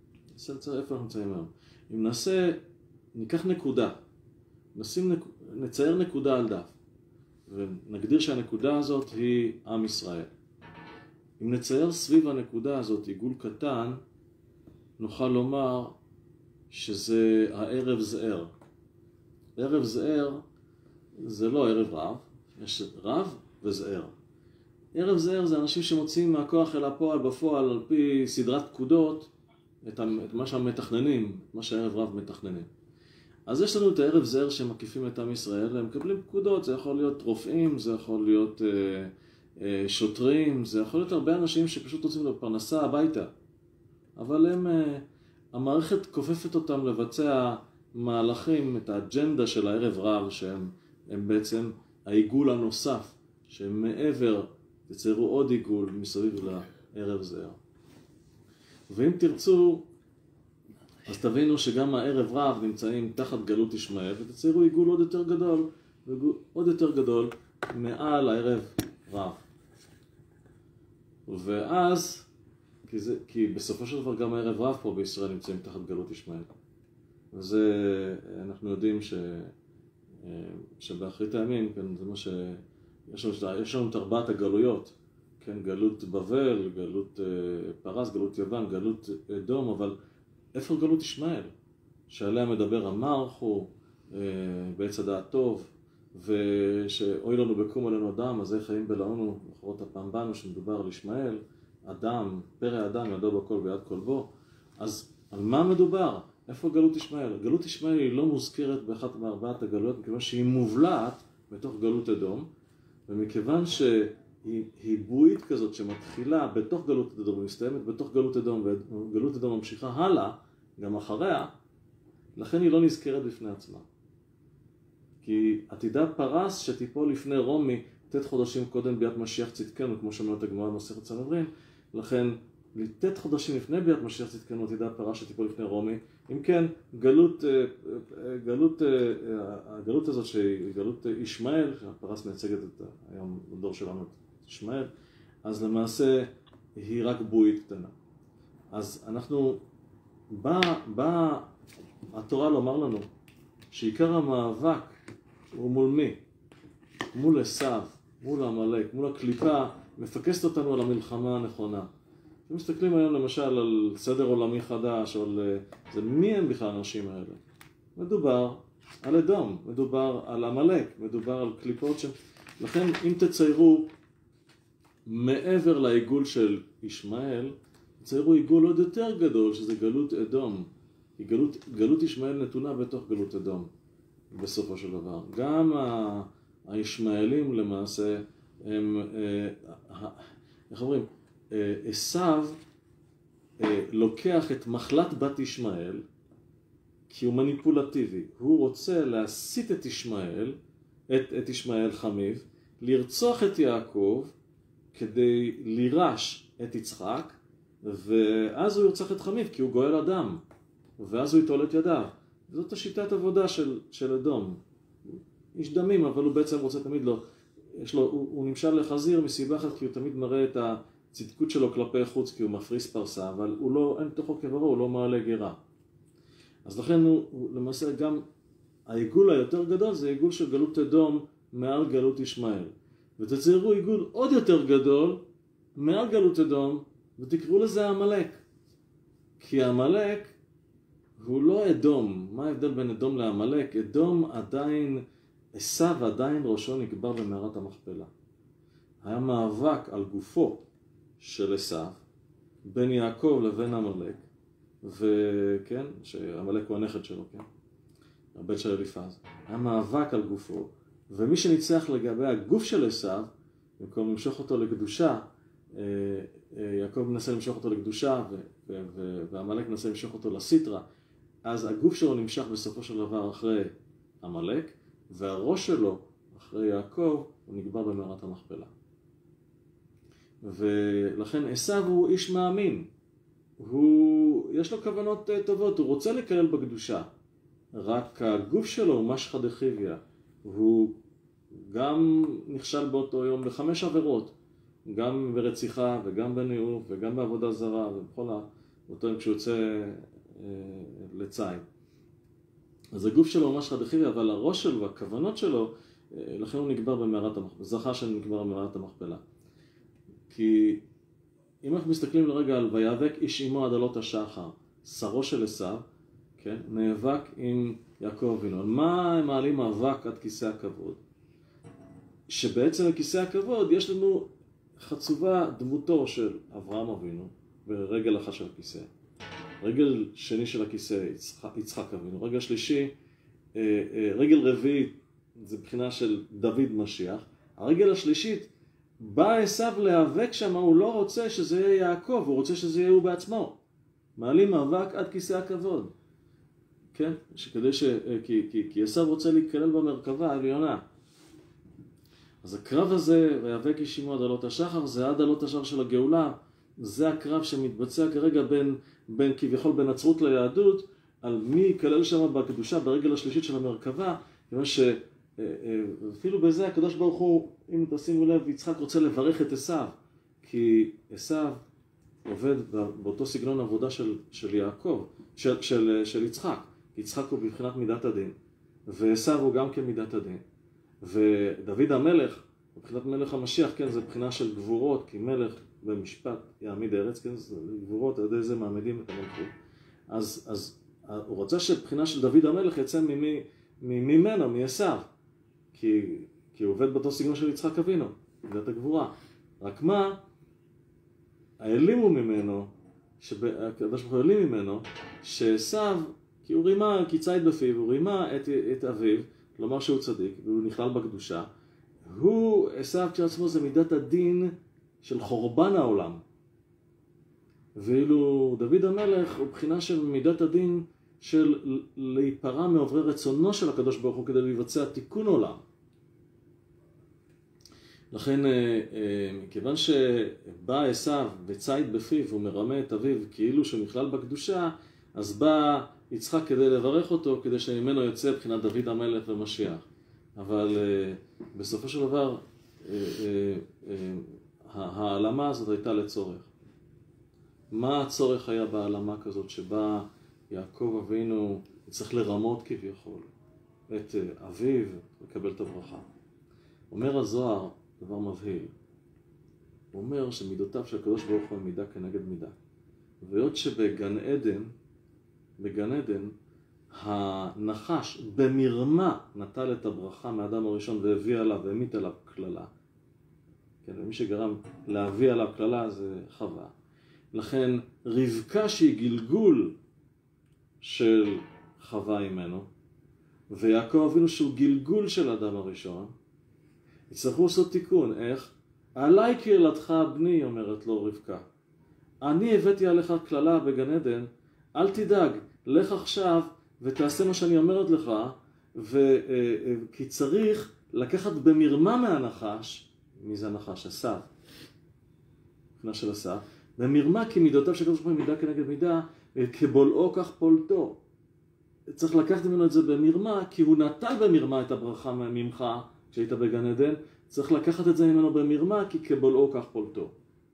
אם ניקח נקודה, נצייר נקודה על דף, ונגדיר שהנקודה הזאת היא עם ישראל. אם נצייר סביב הנקודה הזאת עיגול קטן, נוכל לומר שזה הערב זהר. ערב זהר זה לא ערב רב, יש רב וזהר. ערב זהר זה אנשים שמוצאים מהכוח אל הפועל בפועל על פי סדרת פקודות את מה שהמתכננים, מה שהערב רב מתכננים. אז יש לנו את הערב זהר שמקיפים את עם ישראל, הם מקבלים פקודות, זה יכול להיות רופאים, זה יכול להיות שוטרים, זה יכול להיות הרבה אנשים שפשוט רוצים לפרנסה הביתה. אבל המערכת כופפת אותם לבצע מהלכים, את האג'נדה של הערב רב, שהם בעצם העיגול הנוסף, שהם מעבר, יצרו עוד עיגול מסביב לערב זהר. ואם תרצו, אז תבינו שגם הערב רב נמצאים תחת גלות ישמעאל, ותציירו עיגול עוד יותר גדול מעל הערב רב. ואז, כי בסופו של דבר גם הערב רב פה בישראל נמצאים תחת גלות ישמעאל. וזה, אנחנו יודעים שבאחרית הימים, כן, זה מה יש לנו את 4 הגלויות, כן, גלות בבל, גלות פרס, גלות יוון, גלות אדום, אבל איפה גלות ישמעאל? שעליה מדבר המלכו, בעץ הדעת טוב, ושאוי לנו בקום עלינו אדם, אז איך חיים בלעונו, אחרות הפעם בנו שמדובר על ישמעאל, אדם, פרא אדם, ידו בכל ביד כל בו. אז על מה מדובר? איפה גלות ישמעאל? גלות ישמעאל היא לא מוזכרת באחת מ4 הגלויות, מכיוון שהיא מובלעת בתוך גלות אדום, ומכיוון שהיא בועית כזאת שמתחילה בתוך גלות אדום ומסתיימת בתוך גלות אדום, וגלות אדום ממשיכה הלאה, גם אחריה, לכן היא לא נזכרת בפני עצמה. כי עתידה פרס שתיפול לפני רומי 9 חודשים קודם ביאת משיח צדקנו, כמו שאומרת הגמרא במסכת סנהדרין, לכן ליטט חודשים לפני ביאת משיח צדקנו תדע פרש שתיפול לפני רומי. אם כן, הגלות הזאת שהיא גלות ישמעאל, שהפרס מייצגת היום בדור שלנו את ישמעאל, אז למעשה היא רק בועית קטנה. אז באה התורה לומר לנו שעיקר המאבק הוא מול מי? מול עשיו, מול עמלק, מול הקליפה, מפקסת אותנו על המלחמה הנכונה. אם מסתכלים היום למשל על סדר עולמי חדש, או על זה, מי הם בכלל האנשים האלה? מדובר על אדום, מדובר על עמלק, מדובר על קליפות לכן אם תציירו מעבר לעיגול של ישמעאל, תציירו עיגול עוד יותר גדול, שזה גלות אדום. גלות ישמעאל נתונה בתוך גלות אדום, בסופו של דבר. גם הישמעאלים למעשה, הם, איך אומרים, עשיו לוקח את מחלת בת ישמעאל, כי הוא מניפולטיבי. הוא רוצה להסיט את ישמעאל, את ישמעאל חמיו, לרצוח את יעקב, כדי לירש את יצחק, ואז הוא ירצח את חמיו, כי הוא גואל אדם, ואז הוא יטול את ידיו. זאת השיטת עבודה של אדום. איש דמים, אבל הוא בעצם רוצה תמיד הוא נמשל לחזיר מסיבה אחת, כי הוא תמיד מראה את הצדקות שלו כלפי חוץ, כי הוא מפריס פרסה, אבל הוא לא, אין תוכו כברו, הוא לא מעלה גירה. אז לכן הוא למעשה גם, העיגול היותר גדול זה עיגול של גלות אדום מעל גלות ישמעאל. ותציירו עיגול עוד יותר גדול מעל גלות אדום, ותקראו לזה עמלק. כי עמלק הוא לא אדום. מה ההבדל בין אדום לעמלק? אדום עדיין, עשיו עדיין ראשו נקבר במערת המכפלה. היה מאבק על גופו של עשיו, בין יעקב לבין עמלק, וכן, שעמלק הוא הנכד שלו, כן? הבן של אליפז. היה מאבק על גופו, ומי שניצח לגבי הגוף של עשיו, במקום למשוך אותו לקדושה, יעקב מנסה למשוך אותו לקדושה, ועמלק מנסה למשוך אותו לסיטרה, אז הגוף שלו נמשך בסופו של דבר אחרי עמלק, והראש שלו אחרי יעקב הוא נקבר במערת המכפלה. ולכן עשיו הוא איש מאמין. יש לו כוונות טובות, הוא רוצה לקלל בקדושה. רק הגוף שלו הוא משחא דחיביא. הוא גם נכשל באותו יום ב5 עבירות. גם ברציחה וגם בניאוף וגם בעבודה זרה ובכל אותו יום כשהוא יוצא לציד. אז הגוף שלו הוא משחא דחיביא, אבל הראש שלו והכוונות שלו, לכן הוא נקבר במערת המכפלה. זכה שנקבר במערת המכפלה. כי אם אנחנו מסתכלים לרגע על ויאבק איש עמו עד עלות השחר, שרו של עשיו, כן, נאבק עם יעקב אבינו. על מה הם מעלים מאבק עד כיסא הכבוד? שבעצם בכיסא הכבוד יש לנו חצובה דמותו של אברהם אבינו ברגל אחת של הכיסא. רגל שני של הכיסא יצחק אבינו. רגל שלישי, רגל רביעית זה בחינה של דוד משיח. הרגל השלישית בא עשיו להיאבק שם, הוא לא רוצה שזה יהיה יעקב, הוא רוצה שזה יהיה הוא בעצמו. מעלים מאבק עד כיסא הכבוד. כן? כי עשיו רוצה להיכלל במרכבה העליונה. אז הקרב הזה, ויאבק איש עמו עד עלות השחר, זה עד עלות השחר של הגאולה. זה הקרב שמתבצע כרגע בין כביכול בנצרות ליהדות, על מי ייכלל שם בקדושה ברגל השלישית של המרכבה, כיוון אפילו בזה הקדוש ברוך הוא, אם תשימו לב, יצחק רוצה לברך את עשיו, כי עשיו עובד באותו סגנון עבודה של יעקב, של יצחק. יצחק הוא בבחינת מידת הדין, ועשיו הוא גם כן מידת הדין. ודוד המלך, בבחינת מלך המשיח, כן, זה בחינה של גבורות, כי מלך במשפט יעמיד ארץ, כן, זה גבורות, על ידי זה מעמידים את המלכות. אז הוא רוצה שבחינה של דוד המלך יצא ממנו, מעשיו. כי הוא עובד באותו סגנון של יצחק אבינו, מידת הגבורה. רק מה, העלימו ממנו, הקדוש ברוך הוא העלים ממנו, שעשיו, כי הוא רימה, כי ציד בפיו, הוא רימה את אביו, כלומר שהוא צדיק, והוא נכלל בקדושה. עשיו כשעצמו זה מידת הדין של חורבן העולם. ואילו דוד המלך הוא בחינה של מידת הדין של להיפרע מעוברי רצונו של הקדוש ברוך הוא כדי לבצע תיקון עולם. לכן, מכיוון שבא עשיו וציד בפיו, הוא מרמה את אביו כאילו שהוא נכלל בקדושה, אז בא יצחק כדי לברך אותו, כדי שממנו יוצא בחינת דוד המלך ומשיח. אבל בסופו של דבר, העלמה הזאת הייתה לצורך. מה הצורך היה בהעלמה כזאת שבה יעקב אבינו צריך לרמות כביכול את אביו לקבל את הברכה? אומר הזוהר דבר מבהיל. הוא אומר שמידותיו של הקדוש ברוך הוא מידה כנגד מידה. והיות שבגן עדן, הנחש במרמה נטל את הברכה מהאדם הראשון והביא עליו והמיט עליו כללה. כן, ומי שגרם להביא עליו כללה זה חווה. לכן רבקה שהיא גלגול של חווה ממנו, ויעקב אבינו שהוא גלגול של האדם הראשון, יצטרכו לעשות תיקון. איך? עליי כילדך בני, אומרת לו רבקה. אני הבאתי עליך כללה בגן עדן, אל תדאג, לך עכשיו ותעשה מה שאני אומרת לך, כי צריך לקחת במרמה מהנחש. מי זה הנחש? עשיו. מבחינה של עשיו. במרמה כי מידותיו של הקדוש ברוך הוא מידה כנגד מידה, כבולעו כך פולטו. צריך לקחת ממנו את זה במרמה, כי הוא נטל במרמה את הברכה ממך כשהיית בגן עדן. צריך לקחת את זה ממנו במרמה, כי כבולעו כך פולטו.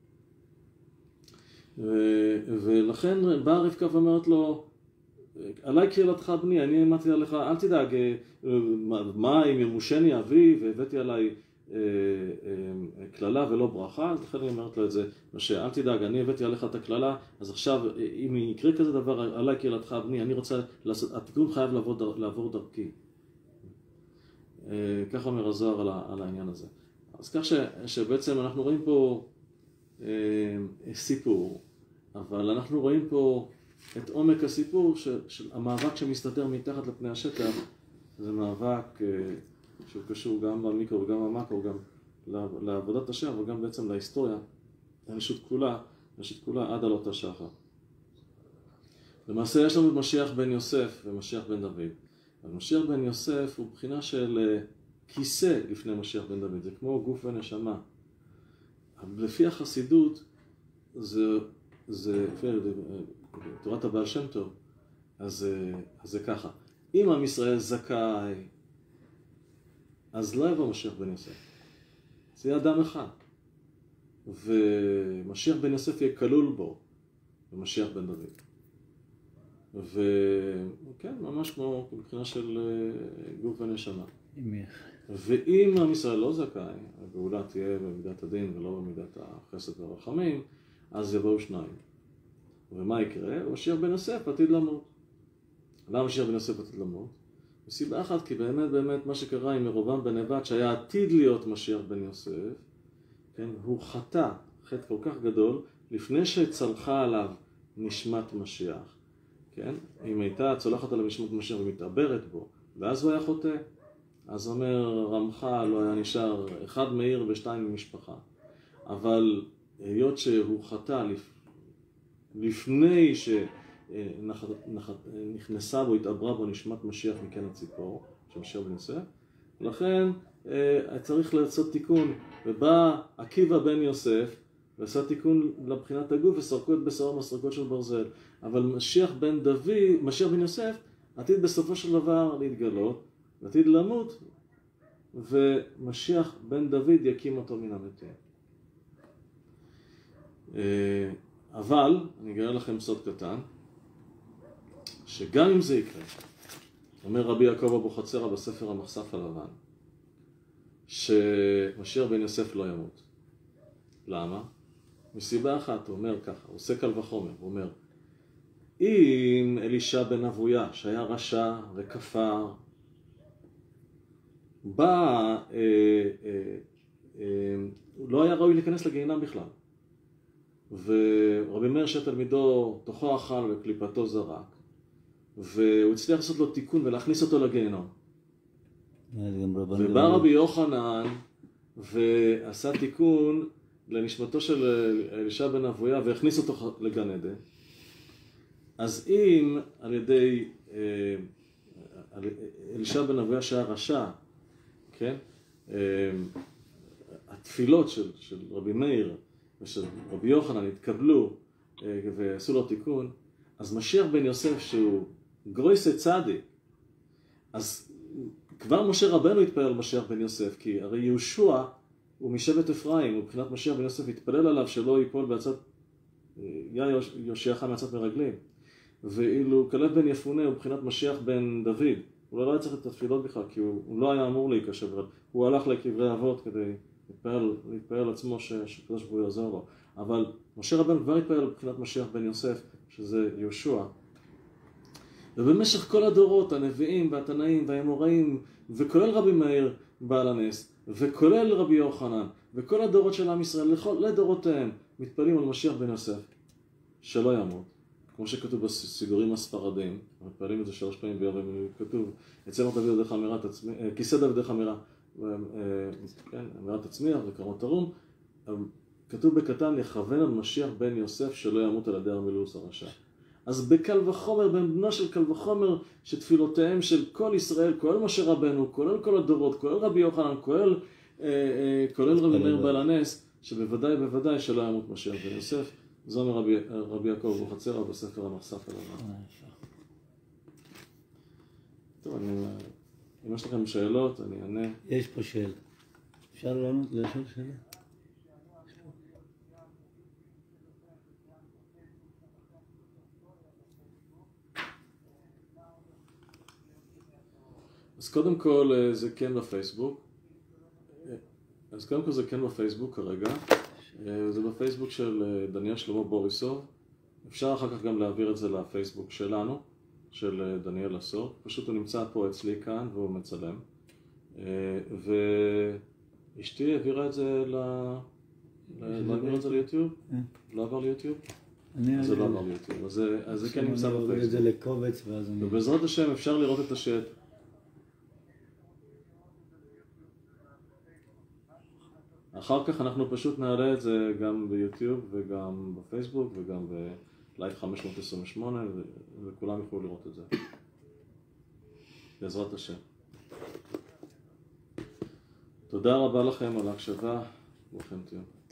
ולכן באה רבקה ואומרת לו, עליי כילדך בני, אני אמרתי עליך, אל תדאג, מה אם ימושני אבי והבאתי עליי כללה ולא ברכה? אז לכן אני אומרת לו את זה, אל תדאג, אני הבאתי עליך את הכללה, אז עכשיו אם יקרה כזה דבר, עליי כילדך בני, אני רוצה לעשות, התיקון חייב לעבור דרכי. ככה אומר הזוהר על העניין הזה. אז כך שבעצם אנחנו רואים פה סיפור, אבל אנחנו רואים פה את עומק הסיפור של המאבק שמסתתר מתחת לפני השטח. זה מאבק שהוא קשור גם במיקרו וגם במקרו, גם לעבודת השם, אבל גם בעצם להיסטוריה, האנושות כולה עד עלות השחר. למעשה יש לנו את משיח בן יוסף ומשיח בן דוד. משיח בן יוסף הוא בחינה של כיסא לפני משיח בן דוד, זה כמו גוף ונשמה. לפי החסידות, זה תורת הבעל שם טוב, אז זה ככה. אם עם ישראל זכאי, אז לא יבוא משיח בן יוסף. זה יהיה אדם אחד. ומשיח בן יוסף יהיה כלול בו, ומשיח בן דוד. וכן, ממש כמו מבחינה של גוף ונשמה. ואם עם ישראל לא זכאי, הגאולה תהיה במידת הדין ולא במידת החסד והרחמים, אז יבואו שניים. ומה יקרה? משיח בן יוסף עתיד למות. למה משיח בן יוסף עתיד למות? מסיבה אחת, כי באמת מה שקרה עם ירבעם בן נבט, שהיה עתיד להיות משיח בן יוסף, כן, הוא חטא כל כך גדול, לפני שצלחה עליו נשמת משיח. כן? אם הייתה צולחת עליו נשמת משיח ומתעברת בו, ואז הוא היה חוטא. אז אומר רמח"ל, לא היה נשאר אחד מעיר ושתיים ממשפחה. אבל היות שהוא חטא לפני שנכנסה בו, התעברה בו נשמת משיח מכן הציפור, שמשיח בן יוסף, לכן צריך לעשות תיקון. ובא עקיבא בן יוסף ועשה תיקון לבחינת הגוף וסרקו את בשרו מסרקות של ברזל. אבל משיח בן יוסף עתיד בסופו של דבר להתגלות, עתיד למות, ומשיח בן דוד יקים אותו מן המתים. אבל אני אגלה לכם סוד קטן, שגם אם זה יקרה, אומר רבי יעקב אבוחצירא בספר המחשף הלבן, שמשיח בן יוסף לא ימות. למה? מסיבה אחת, הוא אומר ככה, הוא עושה קל וחומר, הוא אומר, אם אלישע בן אבויה, שהיה רשע וכפר, בא, לא היה ראוי להיכנס לגיהינום בכלל. ורבי מאיר שתלמידו תוכו אכל וקליפתו זרק, והוא הצליח לעשות לו תיקון ולהכניס אותו לגיהינום. ובא רבי יוחנן ועשה תיקון לנשמתו של אלישע בן אבויה והכניס אותו לגן עדן. אז אם על ידי אלישע בן אבויה שהיה רשע, כן? התפילות של רבי מאיר ושל רבי יוחנן התקבלו ועשו לו תיקון, אז משיח בן יוסף שהוא גרויסי צדיק, אז כבר משה רבנו התפלל על משיח בן יוסף, כי הרי יהושע הוא משבט אפרים, ובחינת משיח בן יוסף התפלל עליו שלא ייפול בעצת, יושיעך מעצת מרגלים. ואילו כלב בן יפונה הוא מבחינת משיח בן דוד, הוא לא היה צריך את התפילות בכלל, כי הוא לא היה אמור להיקשב, הוא הלך לקברי אבות כדי להתפלל עצמו שקדוש ברוך הוא יעזור לו. אבל משה רבנו כבר התפלל מבחינת משיח בן יוסף, שזה יהושע. ובמשך כל הדורות, הנביאים והתנאים והאמוראים, וכולל רבי מאיר בעל הנס, וכולל רבי יוחנן, וכל הדורות של עם ישראל, לדורותיהם, מתפללים על משיח בן יוסף, שלא ימות. כמו שכתוב בסידורים הספרדיים, מתפללים את זה 3 פעמים ביום, כתוב, אצלנו תביא ידיך אמירת עצמי, כיסא דודיך אמירה, אמירת תצמיח וקרנות תרום, כתוב בקטן, יכוון על משיח בן יוסף שלא ימות על ידי ארמילוס הרשע. אז בקל וחומר, בן בנו של קל וחומר, שתפילותיהם של כל ישראל, כולל משה רבנו, כולל כל הדורות, כולל רבי יוחנן, כולל רבי מאיר בעל הנס, שבוודאי שלא ימות משיח בן יוסף. זו אומר רבי יעקב אבוחצירא בספר המחשף עליו. טוב, אם יש לכם שאלות, אני אענה. יש פה שאלה. אפשר לענות לשאול שאלה? אז קודם כל זה כן בפייסבוק. כרגע. זה בפייסבוק של דניאל שלמה בוריסוב. אפשר אחר כך גם להעביר את זה לפייסבוק שלנו, של דניאל אסור. פשוט הוא נמצא פה אצלי כאן והוא מצלם. ואשתי העבירה את זה להעביר את זה ליוטיוב? לא עבר ליוטיוב? זה לא עבר ליוטיוב. אז זה כן נמצא בפייסבוק. את זה לקובץ ואז אני... ובעזרת השם אפשר לראות את השאלה. אחר כך אנחנו פשוט נעלה את זה גם ביוטיוב וגם בפייסבוק וגם בלייב 528 וכולם יוכלו לראות את זה. בעזרת השם. תודה רבה לכם על ההקשבה. ברוכים תהיו.